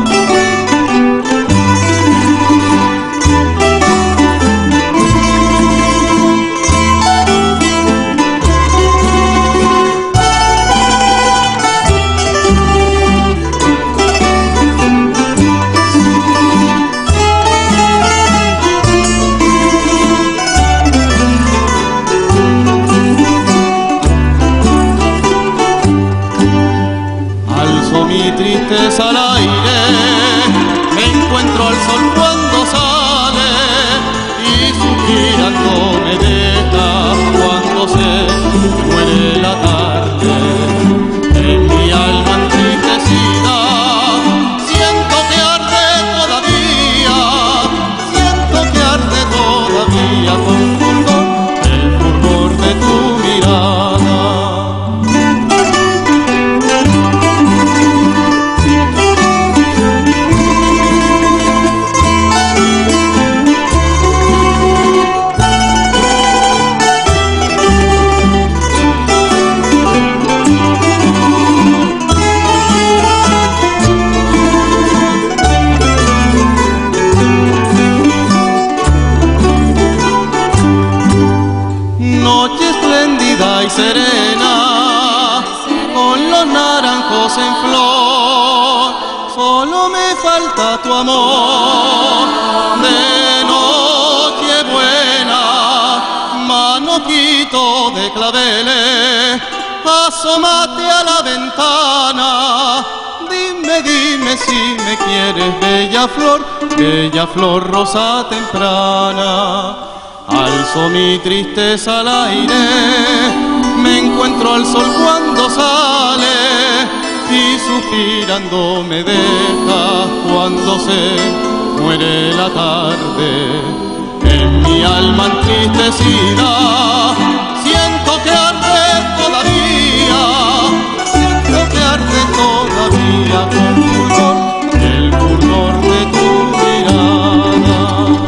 Tristeza al aire, me encuentro al sol cuando sale y suspirando me deja cuando se muere la tarde. En mi alma entristecida siento que arde todavía, siento que arde todavía con fulgor, el fulgor de tu mirada. Serena, con los naranjos en flor, solo me falta tu amor. De noche buena, manojito de claveles, asómate a la ventana, dime, dime si me quieres, bella flor, bella flor rosa temprana. Alzo mi tristeza al aire, me encuentro al sol cuando sale y suspirando me deja cuando se muere la tarde. En mi alma entristecida siento que arde todavía, siento que arde todavía con fulgor, el fulgor de tu mirada.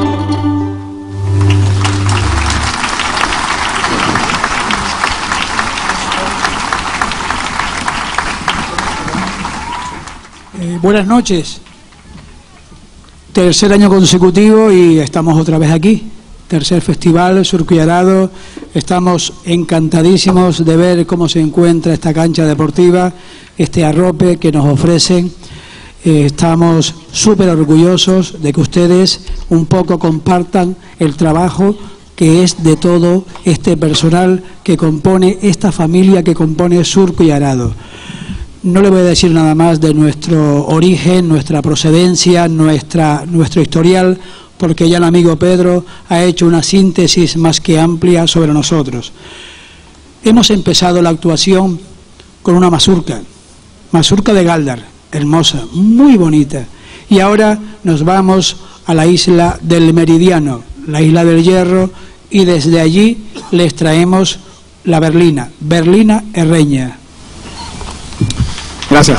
Eh, buenas noches. Tercer año consecutivo y estamos otra vez aquí. Tercer festival Surco y Arado. Estamos encantadísimos de ver cómo se encuentra esta cancha deportiva, este arrope que nos ofrecen. Eh, estamos súper orgullosos de que ustedes un poco compartan el trabajo que es de todo este personal que compone esta familia que compone Surco y Arado. No le voy a decir nada más de nuestro origen, nuestra procedencia, nuestra, nuestro historial, porque ya el amigo Pedro ha hecho una síntesis más que amplia sobre nosotros. Hemos empezado la actuación con una mazurca, mazurca de Gáldar, hermosa, muy bonita. Y ahora nos vamos a la isla del Meridiano, la isla del Hierro, y desde allí les traemos la berlina, berlina herreña. Gracias.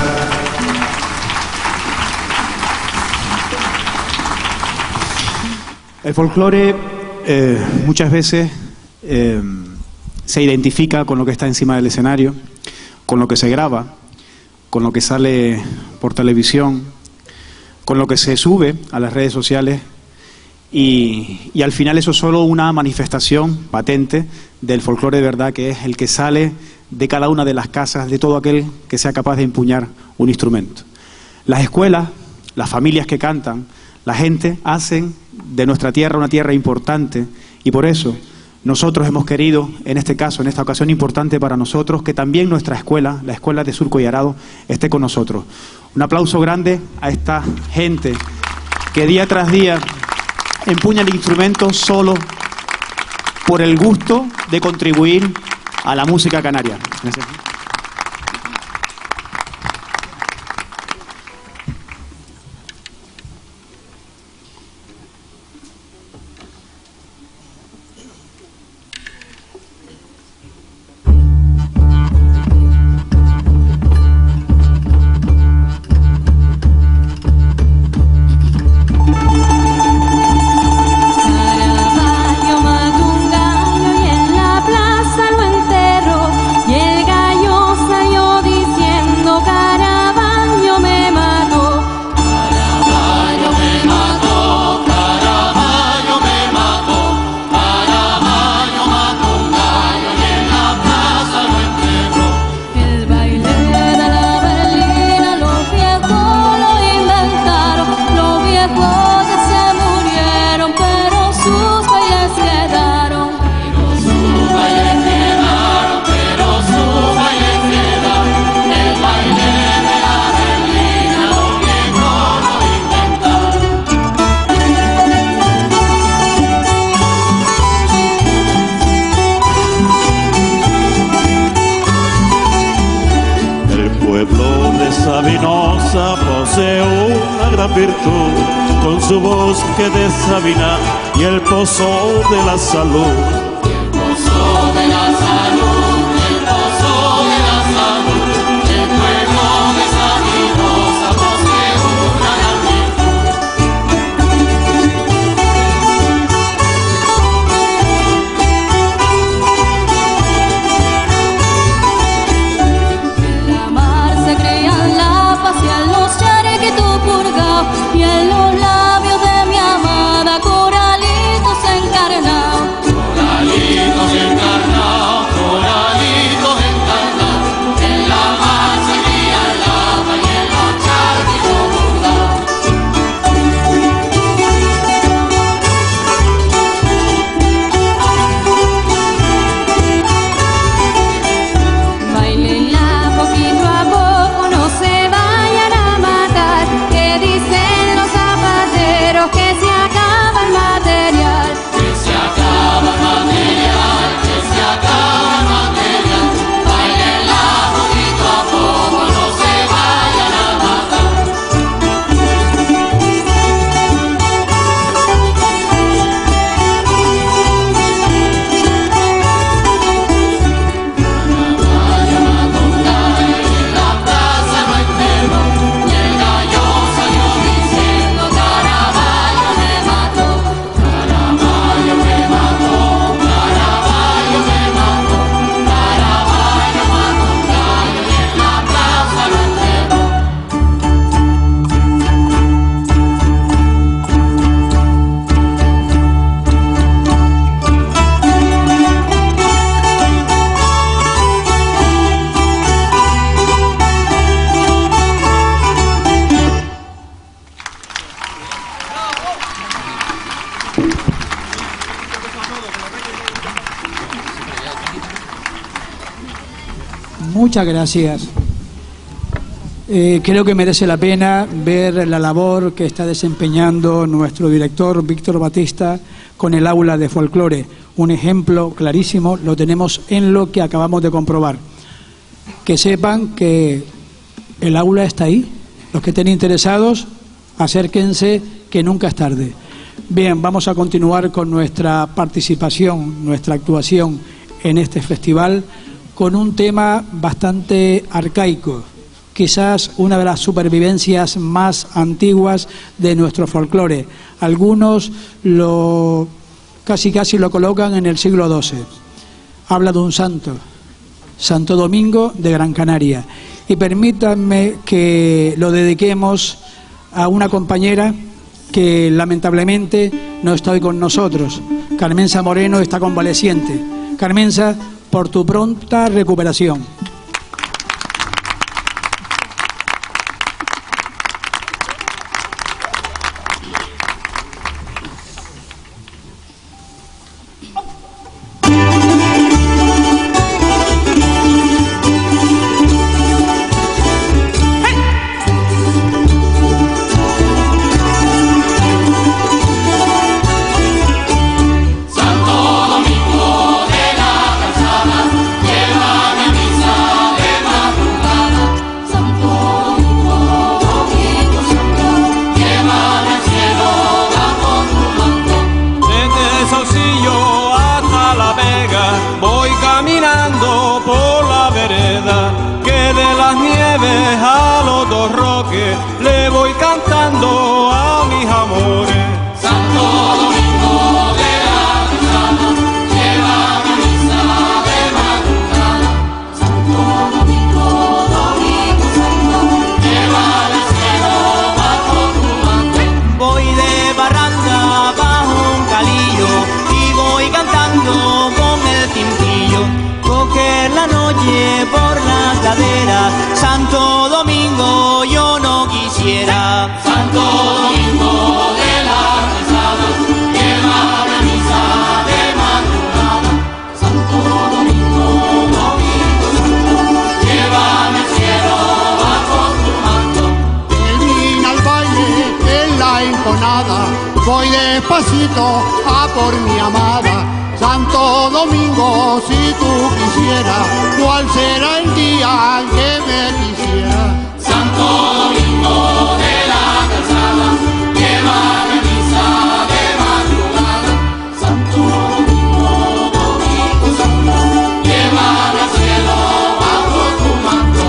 El folclore eh, muchas veces eh, se identifica con lo que está encima del escenario, con lo que se graba, con lo que sale por televisión, con lo que se sube a las redes sociales y, y al final eso es solo una manifestación patente del folclore de verdad, que es el que sale de cada una de las casas, de todo aquel que sea capaz de empuñar un instrumento. Las escuelas, las familias que cantan, la gente hacen de nuestra tierra una tierra importante y por eso nosotros hemos querido, en este caso, en esta ocasión importante para nosotros, que también nuestra escuela, la escuela de Surco y Arado, esté con nosotros. Un aplauso grande a esta gente que día tras día empuña el instrumento solo por el gusto de contribuir a la música canaria. Gracias. Sabinosa posee una gran virtud con su bosque de sabina y el pozo de la salud. El pozo de la salud, el pozo de la salud, el pueblo de Sabinosa posee una gran En la mar se crean lapas y en los chariquitos purgados y en los labios de mi amada coralitos encarnados. Coralitos encarnados, coralitos encarnados, en la mar se crían lapas y en los charquitos burlados. Bailenla poquito a poco, no se vayan a matar, que dicen los zapatos. Muchas gracias. Eh, creo que merece la pena ver la labor que está desempeñando nuestro director Víctor Batista con el aula de folclore. Un ejemplo clarísimo lo tenemos en lo que acabamos de comprobar. Que sepan que el aula está ahí. Los que estén interesados, acérquense, que nunca es tarde. Bien, vamos a continuar con nuestra participación, nuestra actuación en este festival con un tema bastante arcaico, quizás una de las supervivencias más antiguas de nuestro folclore. Algunos lo casi casi lo colocan en el siglo doce. Habla de un santo, Santo Domingo de Gran Canaria. Y permítanme que lo dediquemos a una compañera que lamentablemente no está hoy con nosotros. Carmenza Moreno está convaleciente. Carmenza, por tu pronta recuperación. Le voy cantando a mis amores. Santo Domingo de la Calzada, llévame a misa de madrugada. Santo Domingo, Domingo Santo, llévame al cielo bajo tu manto. Voy de barranca bajo un calillo y voy cantando con el tintillo. Coger la noche por las caderas, Santo Domingo yo no quisiera. Santo Domingo de la Calzada, llévame a misa de madrugada. Santo Domingo, Domingo Santo, llévame al cielo bajo tu manto. Termina el baile en la enconada, voy despacito a por mi amada. Santo Domingo, si tú quisieras, ¿cuál será el día en que me quisiera? Santo Domingo de la Calzada, llévame a misa de madrugada. Santo Domingo, Domingo Santo, llévame al cielo bajo tu manto.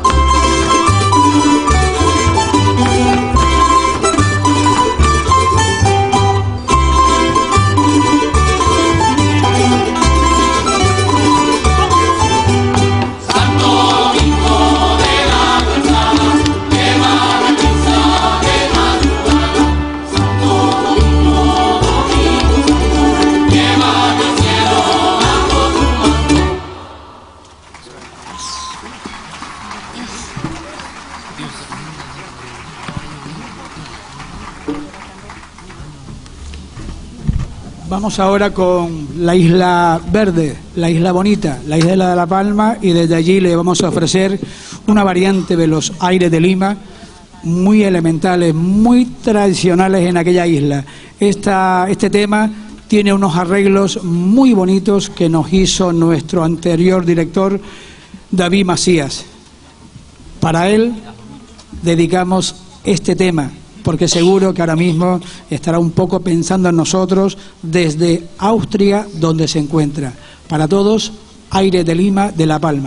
Vamos ahora con la Isla Verde, la Isla Bonita, la Isla de La Palma, y desde allí le vamos a ofrecer una variante de los aires de Lima, muy elementales, muy tradicionales en aquella isla. Esta, este tema tiene unos arreglos muy bonitos que nos hizo nuestro anterior director, David Macías. Para él dedicamos este tema, porque seguro que ahora mismo estará un poco pensando en nosotros desde Austria, donde se encuentra. Para todos, Aires de Lima, de La Palma.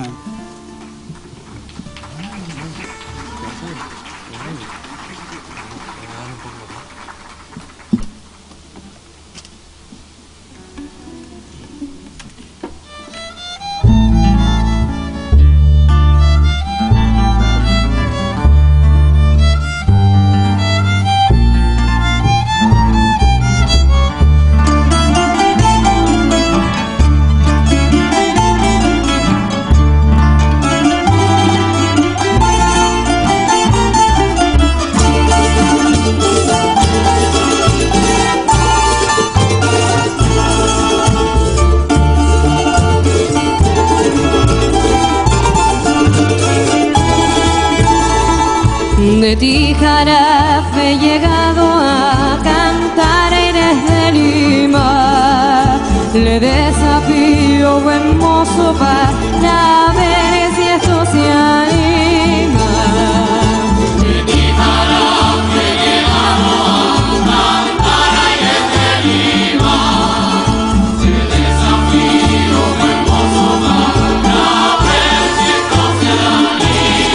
Santo De ti jarafe he llegado a cantar Inés de Lima. Le desafío, buen mozo, para ver si esto se anima. De ti jarafe he llegado a cantar Inés de Lima. Le desafío, buen mozo, para ver si esto se anima.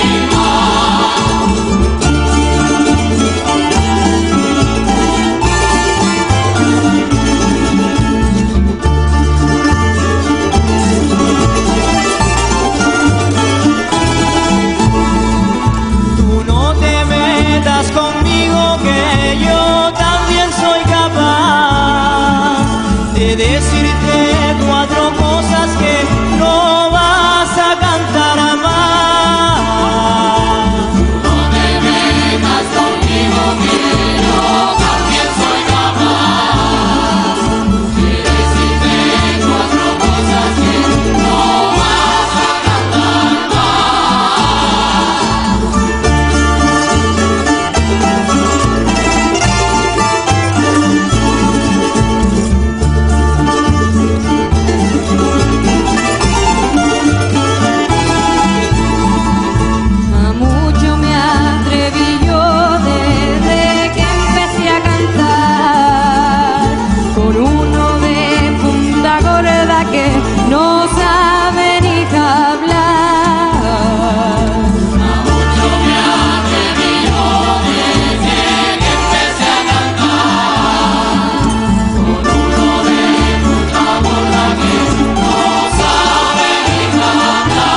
Conmigo que yo también soy capaz de decirte cuatro cosas que no vas a cantar más. No te metas conmigo que yo también soy capaz de decirte cuatro cosas que no vas a cantar más. No sabe ni hablar. A mucho me atreví yo desde que empecé a cantar, con uno de punta gorda que no sabe ni hablar.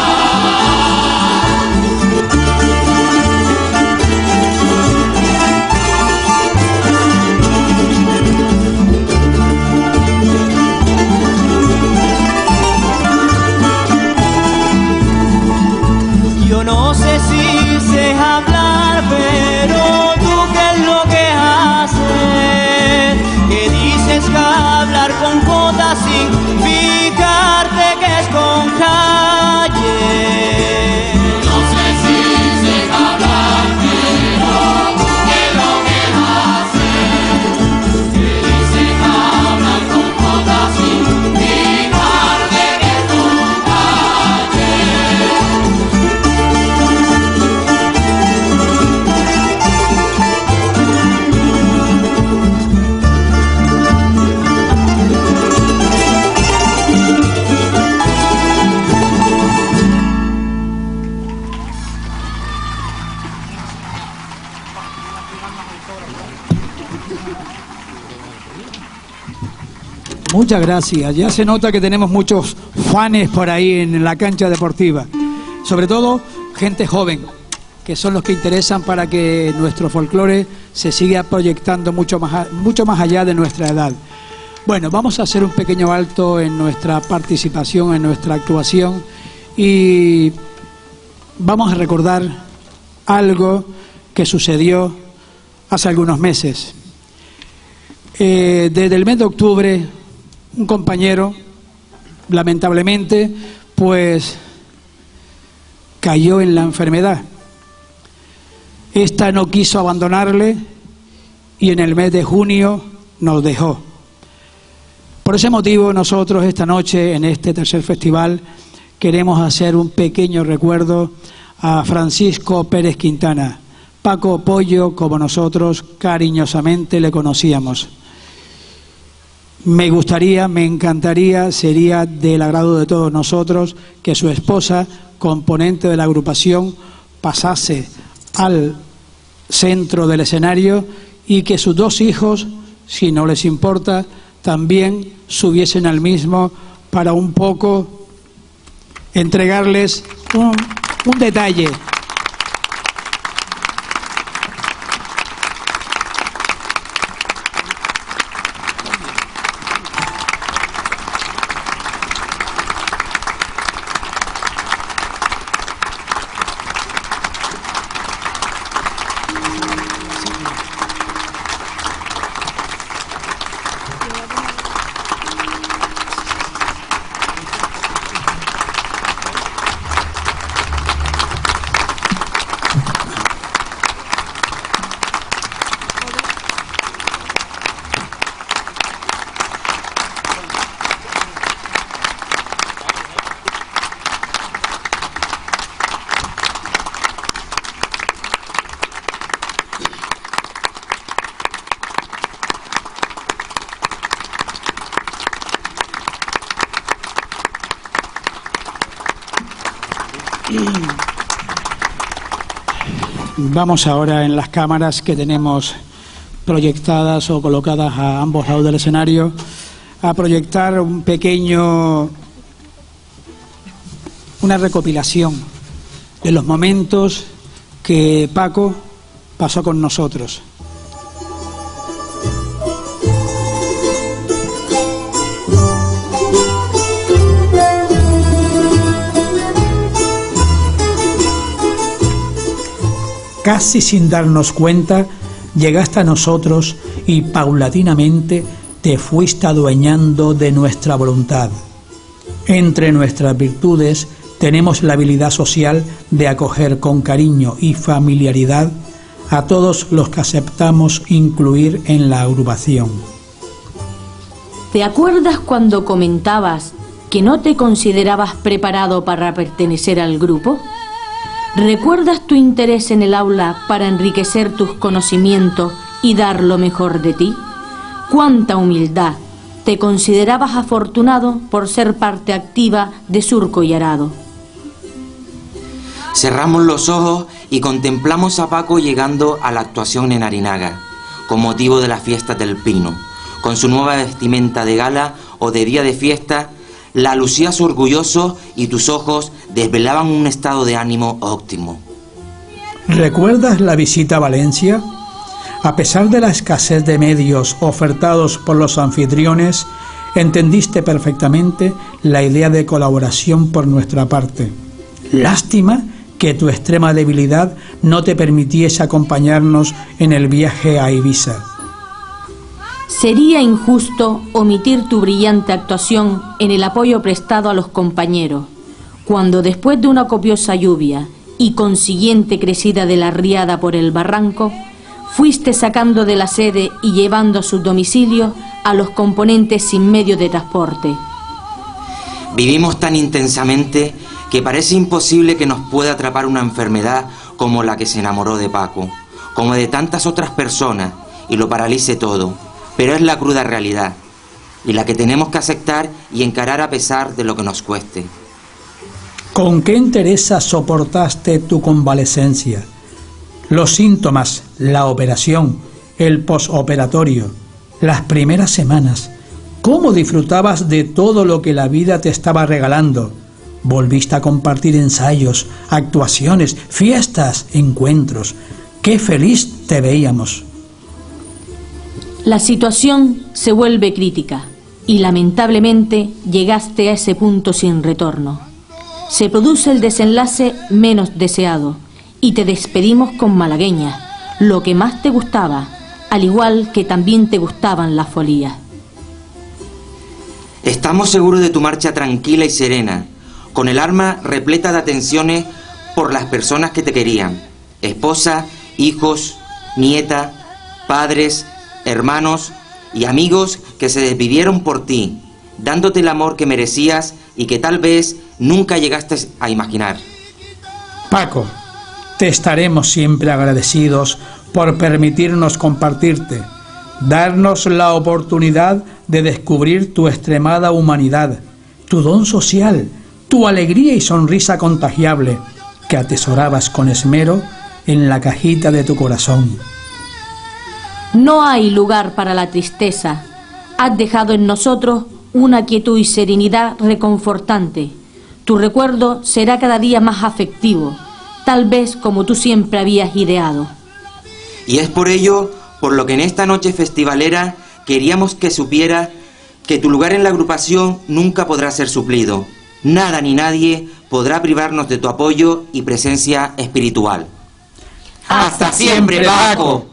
Yo no sé si sé hablar, pero tú qué es lo que haces, que dices que hablar con cotas sin fijarte que es con calle. No sé si sé hablar, pero tú qué es lo que haces, que dices que hablar con cotas sin fijarte que es con calle. Muchas gracias. Ya se nota que tenemos muchos fans por ahí en la cancha deportiva. Sobre todo gente joven, que son los que interesan para que nuestro folclore se siga proyectando mucho más, mucho más allá de nuestra edad. Bueno, vamos a hacer un pequeño alto en nuestra participación, en nuestra actuación, y vamos a recordar algo que sucedió hace algunos meses. Eh, desde el mes de octubre, un compañero, lamentablemente, pues cayó en la enfermedad. Esta no quiso abandonarle y en el mes de junio nos dejó. Por ese motivo, nosotros esta noche, en este tercer festival, queremos hacer un pequeño recuerdo a Francisco Pérez Quintana, Paco Pollo, como nosotros cariñosamente le conocíamos. Me gustaría, me encantaría, sería del agrado de todos nosotros que su esposa, componente de la agrupación, pasase al centro del escenario y que sus dos hijos, si no les importa, también subiesen al mismo para un poco entregarles un, un detalle. Vamos ahora en las cámaras que tenemos proyectadas o colocadas a ambos lados del escenario a proyectar un pequeño, una recopilación de los momentos que Paco pasó con nosotros. Casi sin darnos cuenta, llegaste a nosotros y paulatinamente te fuiste adueñando de nuestra voluntad. Entre nuestras virtudes tenemos la habilidad social de acoger con cariño y familiaridad a todos los que aceptamos incluir en la agrupación. ¿Te acuerdas cuando comentabas que no te considerabas preparado para pertenecer al grupo? ¿Recuerdas tu interés en el aula para enriquecer tus conocimientos y dar lo mejor de ti? ¡Cuánta humildad! Te considerabas afortunado por ser parte activa de Surco y Arado. Cerramos los ojos y contemplamos a Paco llegando a la actuación en Arinaga, con motivo de las fiestas del Pino. Con su nueva vestimenta de gala o de día de fiesta, la lucías orgulloso y tus ojos desvelaban un estado de ánimo óptimo. ¿Recuerdas la visita a Valencia? A pesar de la escasez de medios ofertados por los anfitriones, entendiste perfectamente la idea de colaboración por nuestra parte. Lástima que tu extrema debilidad no te permitiese acompañarnos en el viaje a Ibiza. Sería injusto omitir tu brillante actuación en el apoyo prestado a los compañeros, cuando después de una copiosa lluvia y consiguiente crecida de la riada por el barranco, fuiste sacando de la sede y llevando a sus domicilios a los componentes sin medio de transporte. Vivimos tan intensamente que parece imposible que nos pueda atrapar una enfermedad como la que se enamoró de Paco, como de tantas otras personas, y lo paralice todo. Pero es la cruda realidad, y la que tenemos que aceptar y encarar a pesar de lo que nos cueste. ¿Con qué entereza soportaste tu convalecencia? Los síntomas, la operación, el posoperatorio, las primeras semanas. ¿Cómo disfrutabas de todo lo que la vida te estaba regalando? Volviste a compartir ensayos, actuaciones, fiestas, encuentros. ¡Qué feliz te veíamos! La situación se vuelve crítica y lamentablemente llegaste a ese punto sin retorno. Se produce el desenlace menos deseado y te despedimos con malagueña, lo que más te gustaba, al igual que también te gustaban las folías. Estamos seguros de tu marcha tranquila y serena, con el alma repleta de atenciones por las personas que te querían, esposa, hijos, nieta, padres, hermanos y amigos que se despidieron por ti, dándote el amor que merecías y que tal vez nunca llegaste a imaginar. Paco, te estaremos siempre agradecidos por permitirnos compartirte, darnos la oportunidad de descubrir tu extremada humanidad, tu don social, tu alegría y sonrisa contagiable, que atesorabas con esmero en la cajita de tu corazón. No hay lugar para la tristeza. Has dejado en nosotros una quietud y serenidad reconfortante. Tu recuerdo será cada día más afectivo, tal vez como tú siempre habías ideado. Y es por ello por lo que en esta noche festivalera queríamos que supiera que tu lugar en la agrupación nunca podrá ser suplido. Nada ni nadie podrá privarnos de tu apoyo y presencia espiritual. ¡Hasta siempre, Paco!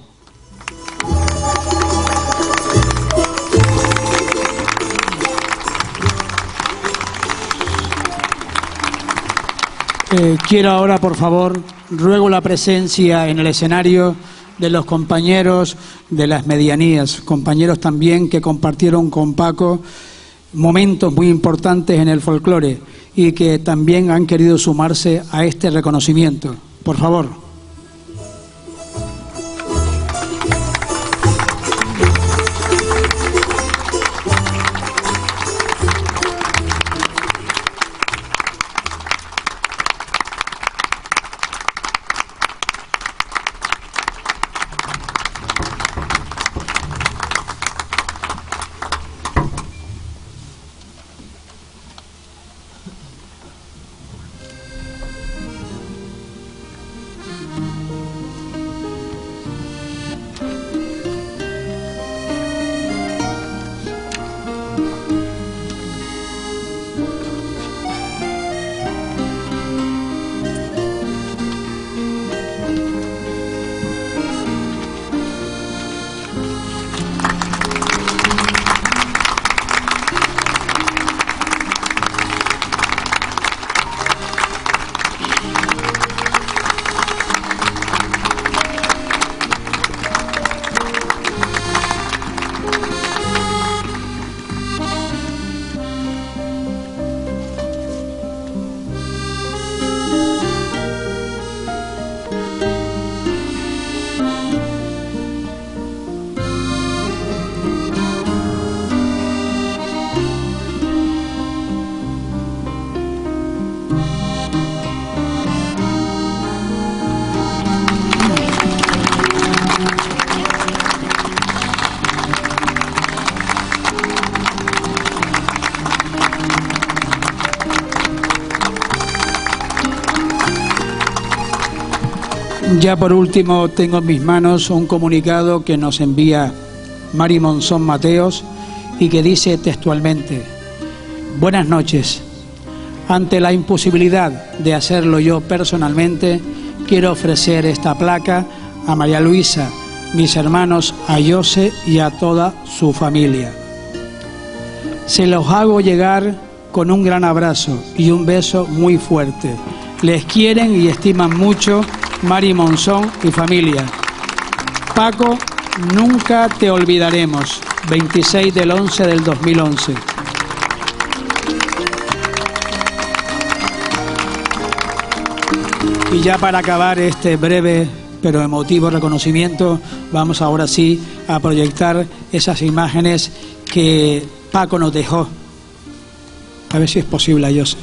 Eh, quiero ahora, por favor, ruego la presencia en el escenario de los compañeros de las medianías, compañeros también que compartieron con Paco momentos muy importantes en el folclore y que también han querido sumarse a este reconocimiento. Por favor. Ya por último tengo en mis manos un comunicado que nos envía Mari Monzón Mateos y que dice textualmente: buenas noches. Ante la imposibilidad de hacerlo yo personalmente, quiero ofrecer esta placa a María Luisa, mis hermanos, a Jose y a toda su familia. Se los hago llegar con un gran abrazo y un beso muy fuerte. Les quieren y estiman mucho Mari Monzón y familia. Paco, nunca te olvidaremos. veintiséis del once del dos mil once. Y ya para acabar este breve pero emotivo reconocimiento, vamos ahora sí a proyectar esas imágenes que Paco nos dejó. A ver si es posible, yo sé.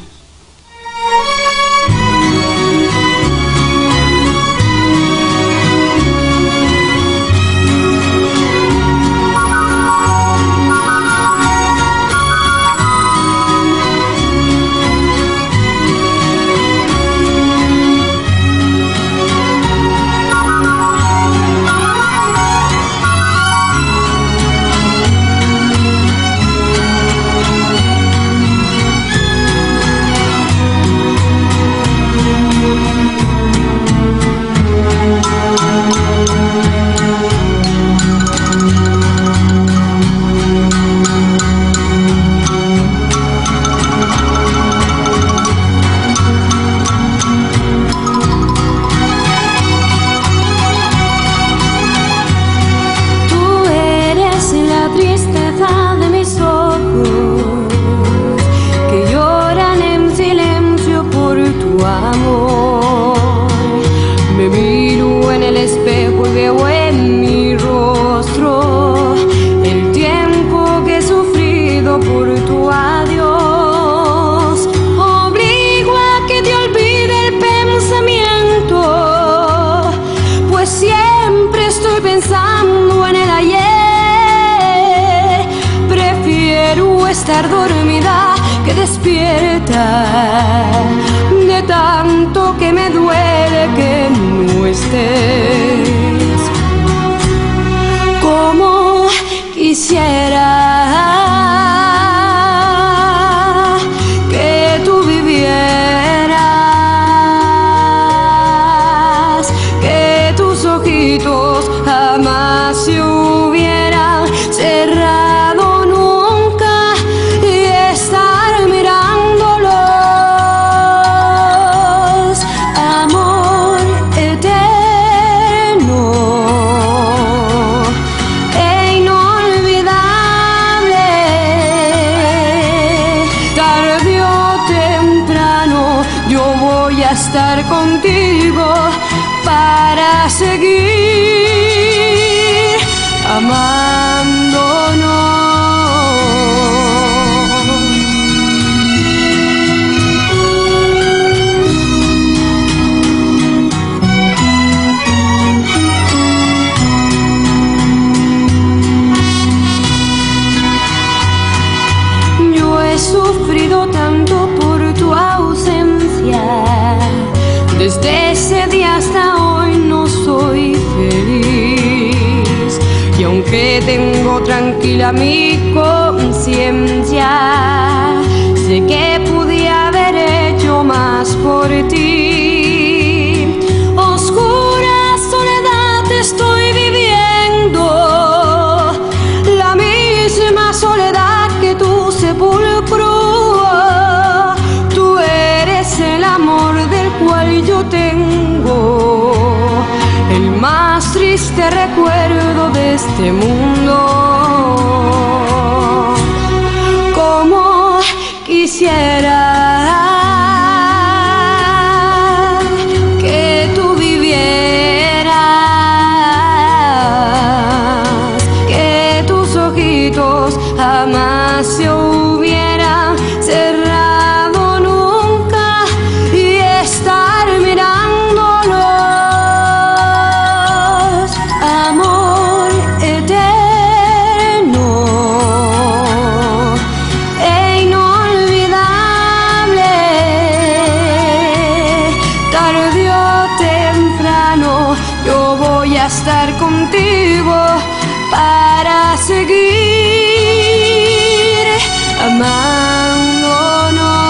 Estar dormida que despierta, de tanto que me duele que no estés. Como quisiera que tú vivieras, que tus ojitos jamás se hubieran cerrado. Estar contigo para seguir amándonos. Yo he sufrido tanto por tu ausencia. Desde ese día hasta hoy no soy feliz. Y aunque tengo tranquila mi conciencia, sé que pude haber hecho más por ti. Oscura soledad estoy viviendo, la misma soledad que tu sepulcro. Tú eres el amor del cual yo tengo el más triste recuerdo de este mundo. Como quisiera que tú vivieras, que tus ojitos jamás se hubieran cerrado nunca y estar mirándolos. Amor eterno e inolvidable, estar contigo, para seguir amándonos.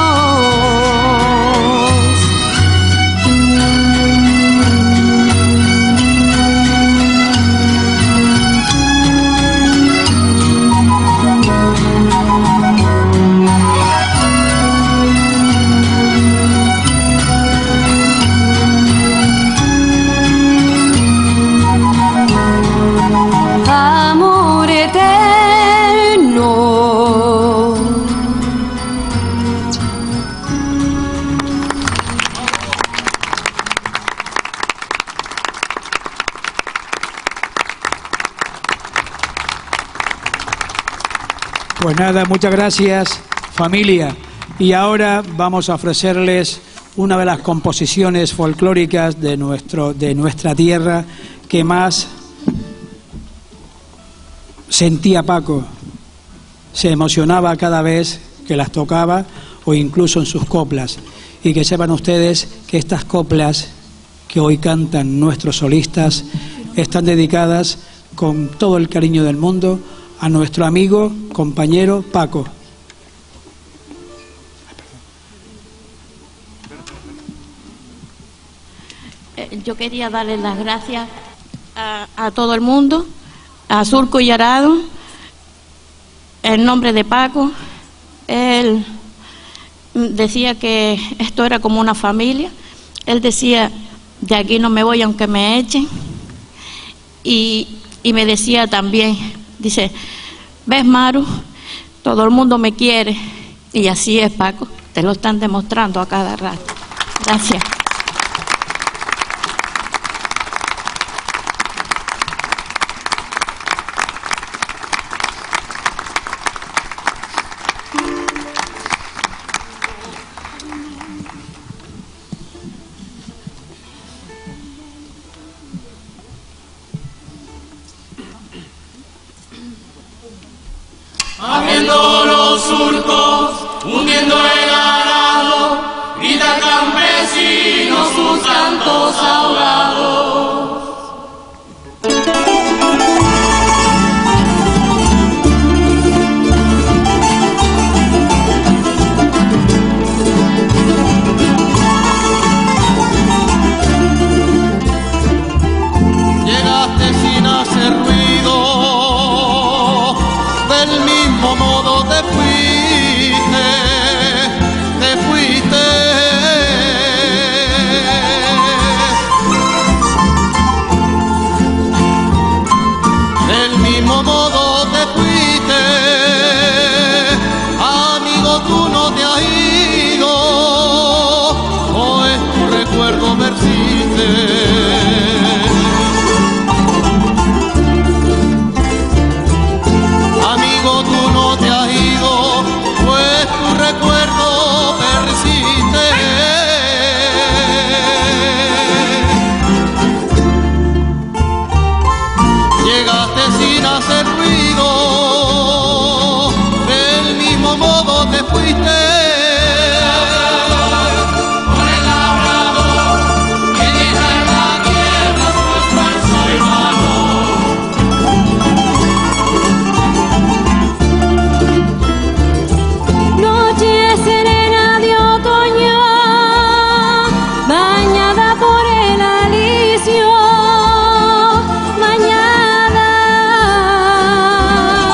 Amor eterno. Pues nada, muchas gracias, familia. Y ahora vamos a ofrecerles una de las composiciones folclóricas de, nuestro, de nuestra tierra que más sentía Paco, se emocionaba cada vez que las tocaba o incluso en sus coplas. Y que sepan ustedes que estas coplas que hoy cantan nuestros solistas están dedicadas con todo el cariño del mundo a nuestro amigo, compañero Paco. Yo quería darle las gracias a, a todo el mundo, a Surco y Arado, en nombre de Paco. Él decía que esto era como una familia. Él decía, de aquí no me voy aunque me echen. Y, y me decía también, dice, ves Maru, todo el mundo me quiere. Y así es, Paco, te lo están demostrando a cada rato. Gracias. Abriendo los surcos, hundiendo el arado, grita campesinos sus cantos ahogados. Llegaste sin hacer ruido, del mismo modo te fuiste, te fuiste. Del mismo modo te fuiste, amigo, tú no te has ido, o es tu recuerdo persiste. Amigo, tú no te has ido, pues tu recuerdo persiste. Llegaste sin hacer ruido, del mismo modo te fuiste. Por el labrador que deja en la tierra su esfuerzo y valor. Noche serena de otoño, bañada por el alisio, bañada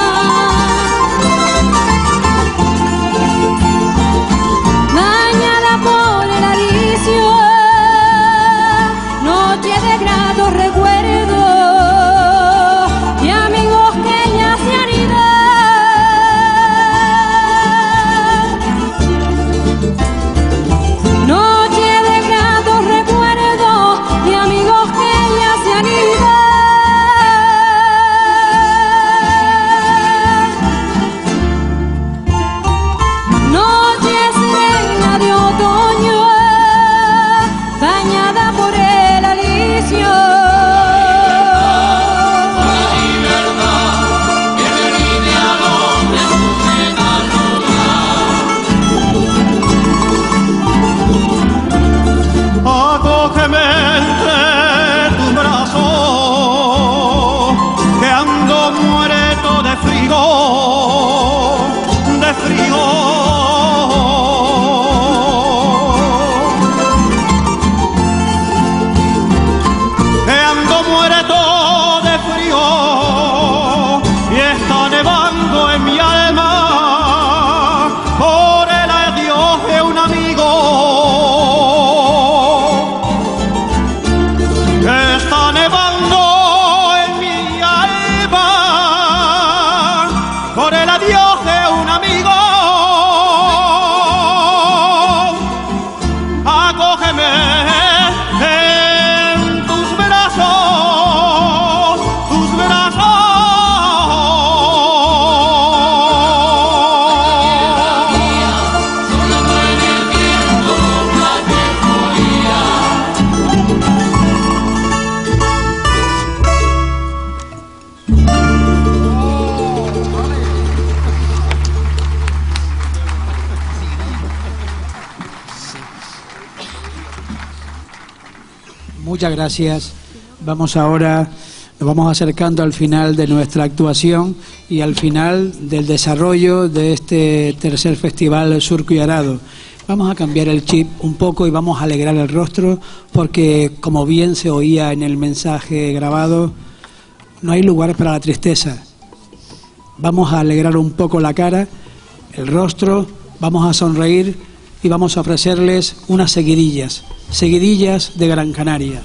Muchas gracias. Vamos ahora, nos vamos acercando al final de nuestra actuación y al final del desarrollo de este tercer festival Surco y Arado. Vamos a cambiar el chip un poco y vamos a alegrar el rostro porque, como bien se oía en el mensaje grabado, no hay lugar para la tristeza. Vamos a alegrar un poco la cara, el rostro, vamos a sonreír y vamos a ofrecerles unas seguidillas, seguidillas de Gran Canaria.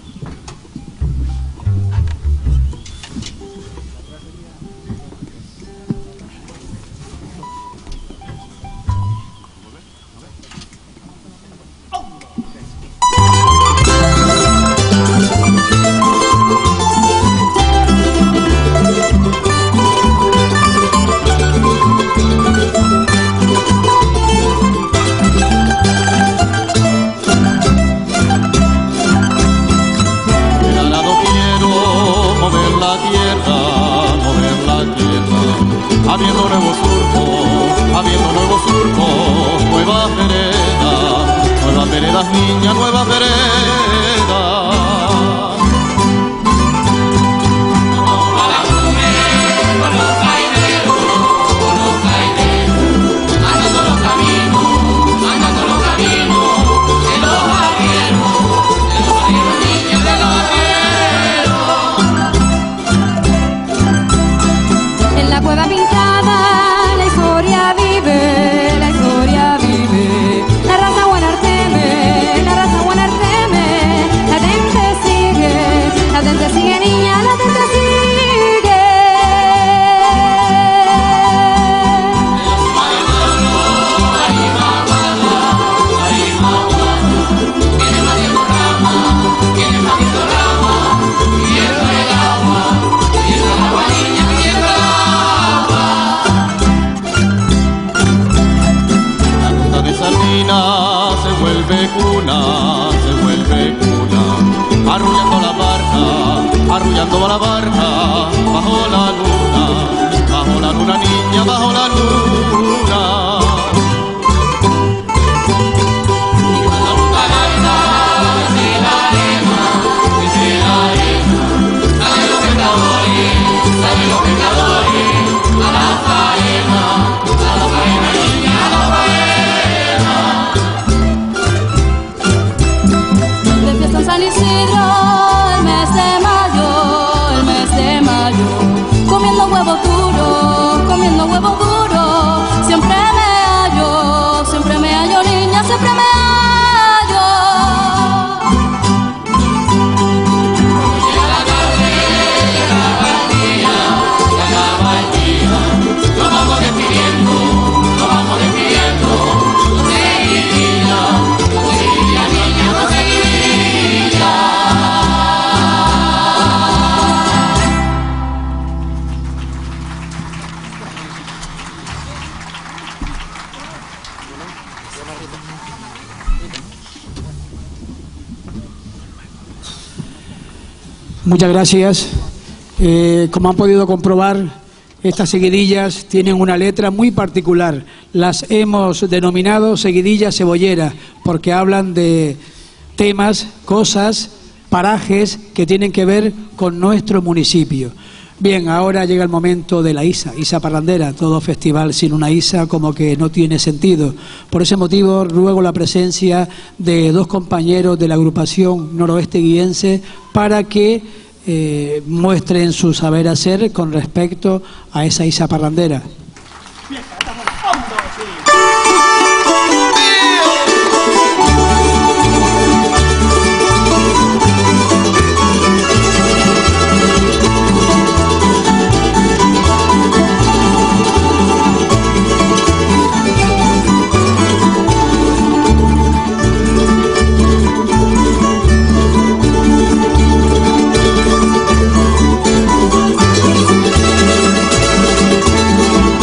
Habiendo nuevos surcos, habiendo nuevos surcos, nuevas veredas, nuevas veredas, niña, nuevas veredas. Arrullando la barca, arrullando la barca, bajo la luna, bajo la luna, niña, bajo la luna. San Isidro, el mes de mayo, el mes de mayo, comiendo huevo duro, comiendo huevo duro, siempre me hallo, siempre me hallo, niña, siempre me hallo. Llega la tarde, llegaba el día, llegaba el día, nos vamos despidiendo, nos vamos despidiendo, no seguiría, no seguiría, niña, no seguiría. Muchas gracias. Eh, como han podido comprobar, estas seguidillas tienen una letra muy particular. Las hemos denominado seguidillas cebolleras porque hablan de temas, cosas, parajes que tienen que ver con nuestro municipio. Bien, ahora llega el momento de la Isa, Isa Parrandera. Todo festival sin una Isa como que no tiene sentido. Por ese motivo ruego la presencia de dos compañeros de la agrupación noroeste guiense para que eh, muestren su saber hacer con respecto a esa Isa Parrandera. Thank you.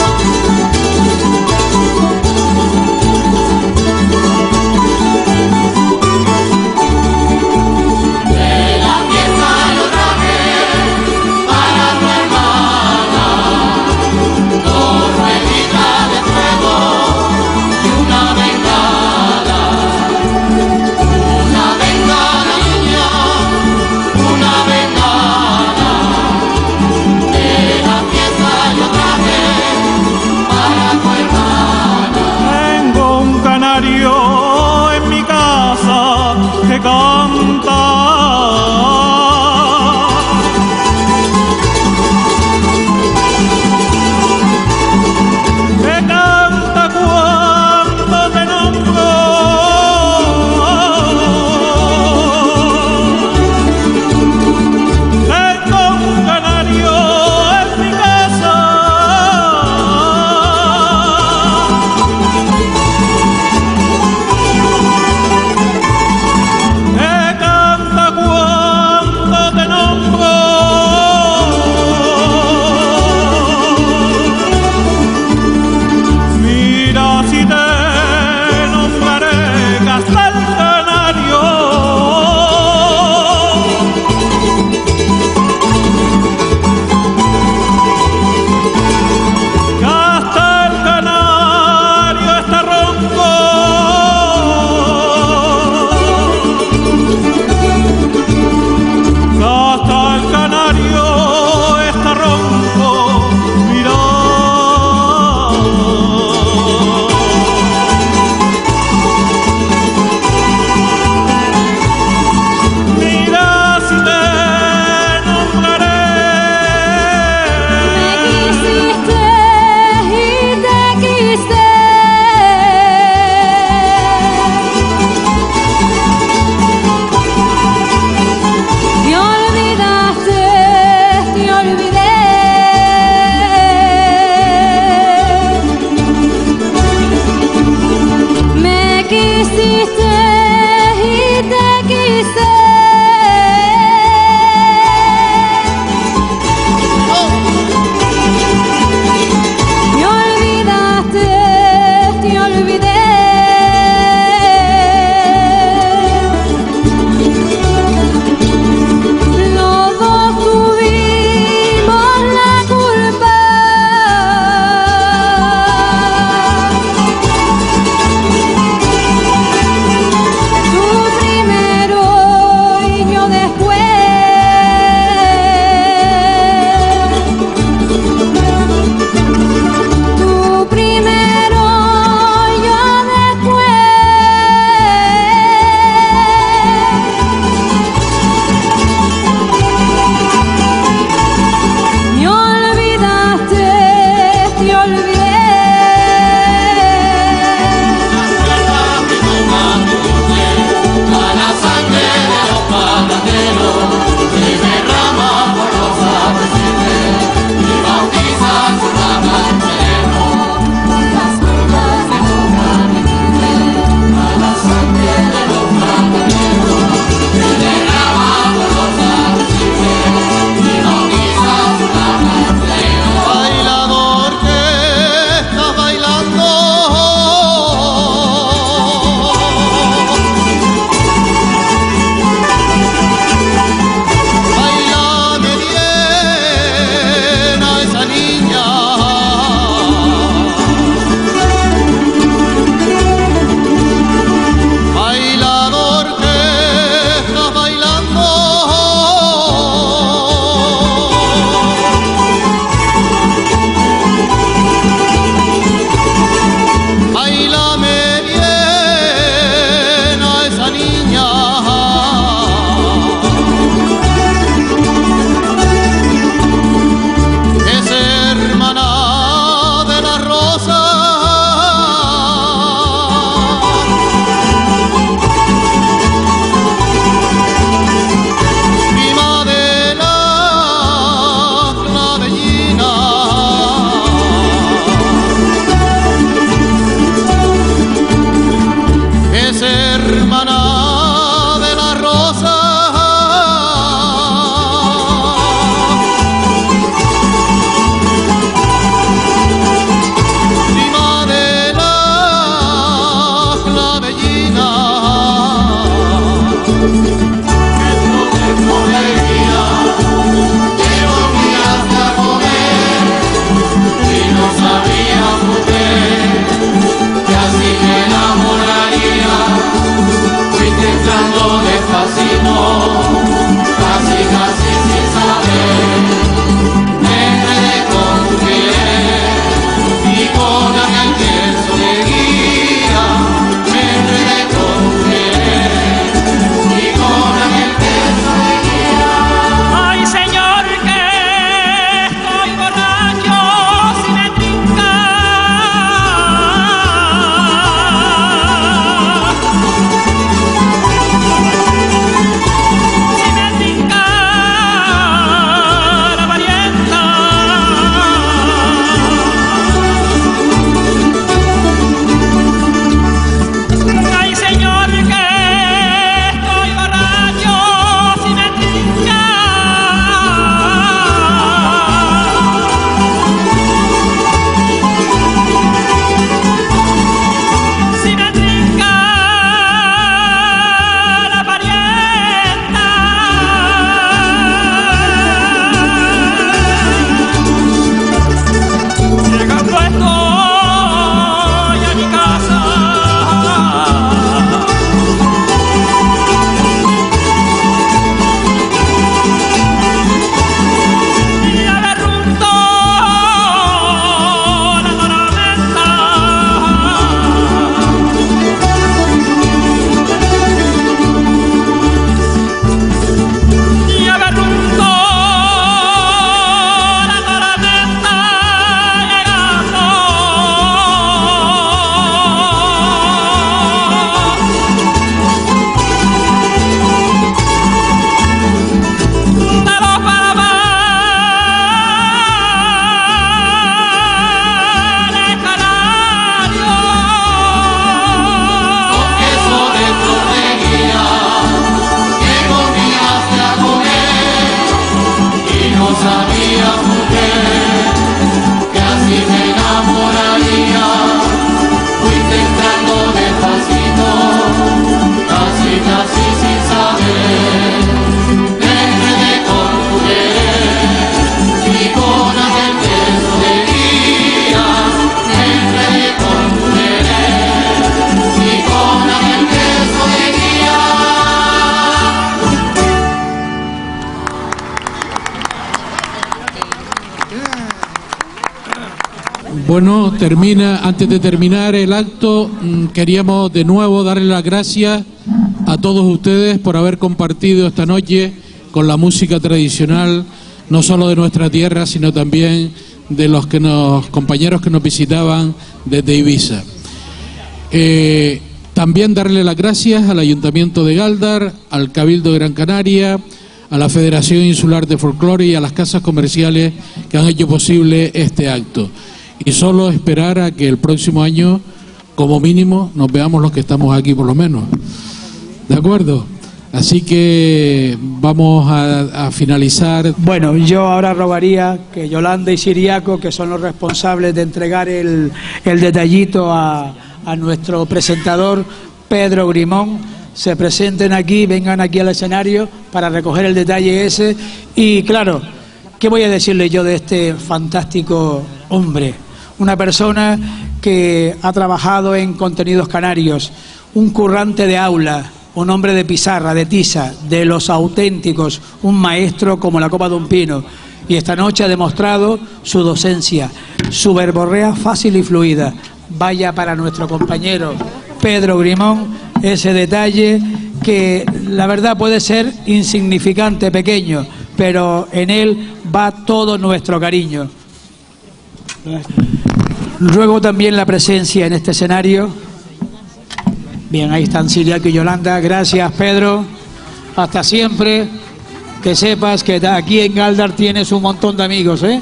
Bueno, termina, antes de terminar el acto, queríamos de nuevo darle las gracias a todos ustedes por haber compartido esta noche con la música tradicional, no solo de nuestra tierra, sino también de los que nos, compañeros que nos visitaban desde Ibiza. Eh, también darle las gracias al Ayuntamiento de Gáldar, al Cabildo de Gran Canaria, a la Federación Insular de Folclore y a las casas comerciales que han hecho posible este acto. Y solo esperar a que el próximo año, como mínimo, nos veamos los que estamos aquí por lo menos. ¿De acuerdo? Así que vamos a, a finalizar. Bueno, yo ahora rogaría que Yolanda y Siriaco, que son los responsables de entregar el, el detallito a, a nuestro presentador Pedro Grimón, se presenten aquí, vengan aquí al escenario para recoger el detalle ese. Y claro, ¿qué voy a decirle yo de este fantástico hombre? Una persona que ha trabajado en contenidos canarios, un currante de aula, un hombre de pizarra, de tiza, de los auténticos, un maestro como la copa de un pino. Y esta noche ha demostrado su docencia, su verborrea fácil y fluida. Vaya para nuestro compañero Pedro Grimón ese detalle que la verdad puede ser insignificante, pequeño, pero en él va todo nuestro cariño. Ruego también la presencia en este escenario. Bien, ahí están Siriaco y Yolanda. Gracias, Pedro. Hasta siempre. Que sepas que aquí en Gáldar tienes un montón de amigos, ¿eh?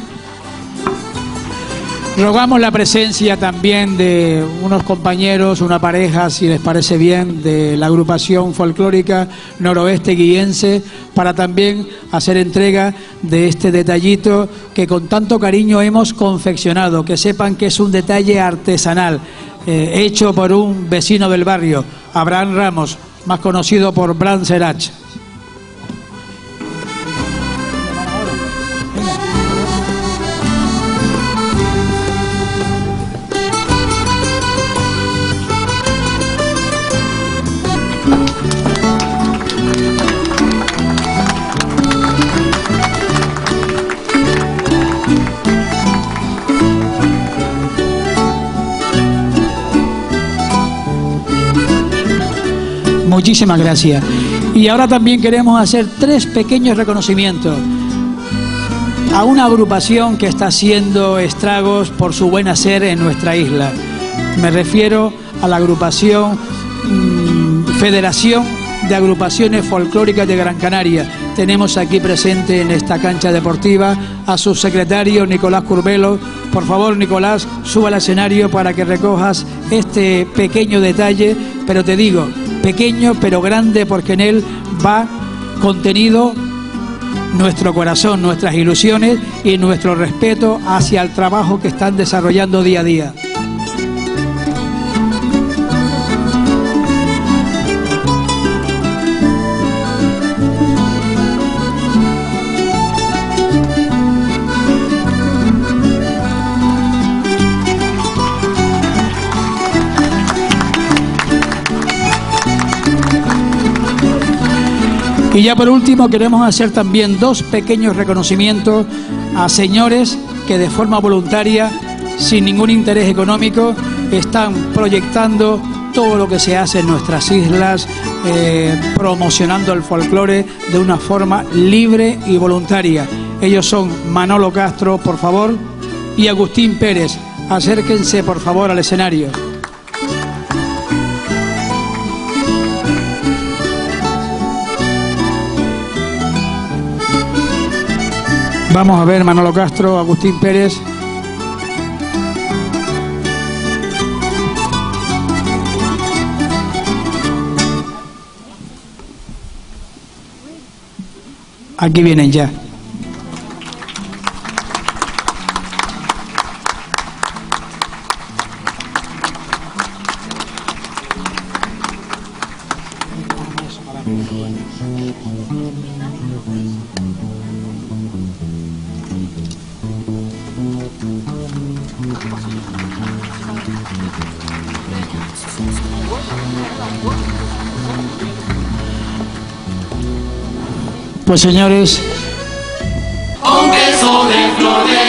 Rogamos la presencia también de unos compañeros, una pareja, si les parece bien, de la agrupación folclórica noroeste guiense, para también hacer entrega de este detallito que con tanto cariño hemos confeccionado. Que sepan que es un detalle artesanal, eh, hecho por un vecino del barrio, Abraham Ramos, más conocido por Bran Serach. Muchísimas gracias. Y ahora también queremos hacer tres pequeños reconocimientos a una agrupación que está haciendo estragos por su buen hacer en nuestra isla. Me refiero a la agrupación mmm, Federación de Agrupaciones Folclóricas de Gran Canaria. Tenemos aquí presente en esta cancha deportiva a su secretario Nicolás Curbelo. Por favor, Nicolás, suba al escenario para que recojas este pequeño detalle, pero te digo, pequeño pero grande, porque en él va contenido nuestro corazón, nuestras ilusiones y nuestro respeto hacia el trabajo que están desarrollando día a día. Y ya por último queremos hacer también dos pequeños reconocimientos a señores que de forma voluntaria, sin ningún interés económico, están proyectando todo lo que se hace en nuestras islas, eh, promocionando el folclore de una forma libre y voluntaria. Ellos son Manolo Castro, por favor, y Agustín Pérez. Acérquense por favor al escenario. Vamos a ver, Manolo Castro, Agustín Pérez. Aquí vienen ya. Pues señores, Un beso de flores.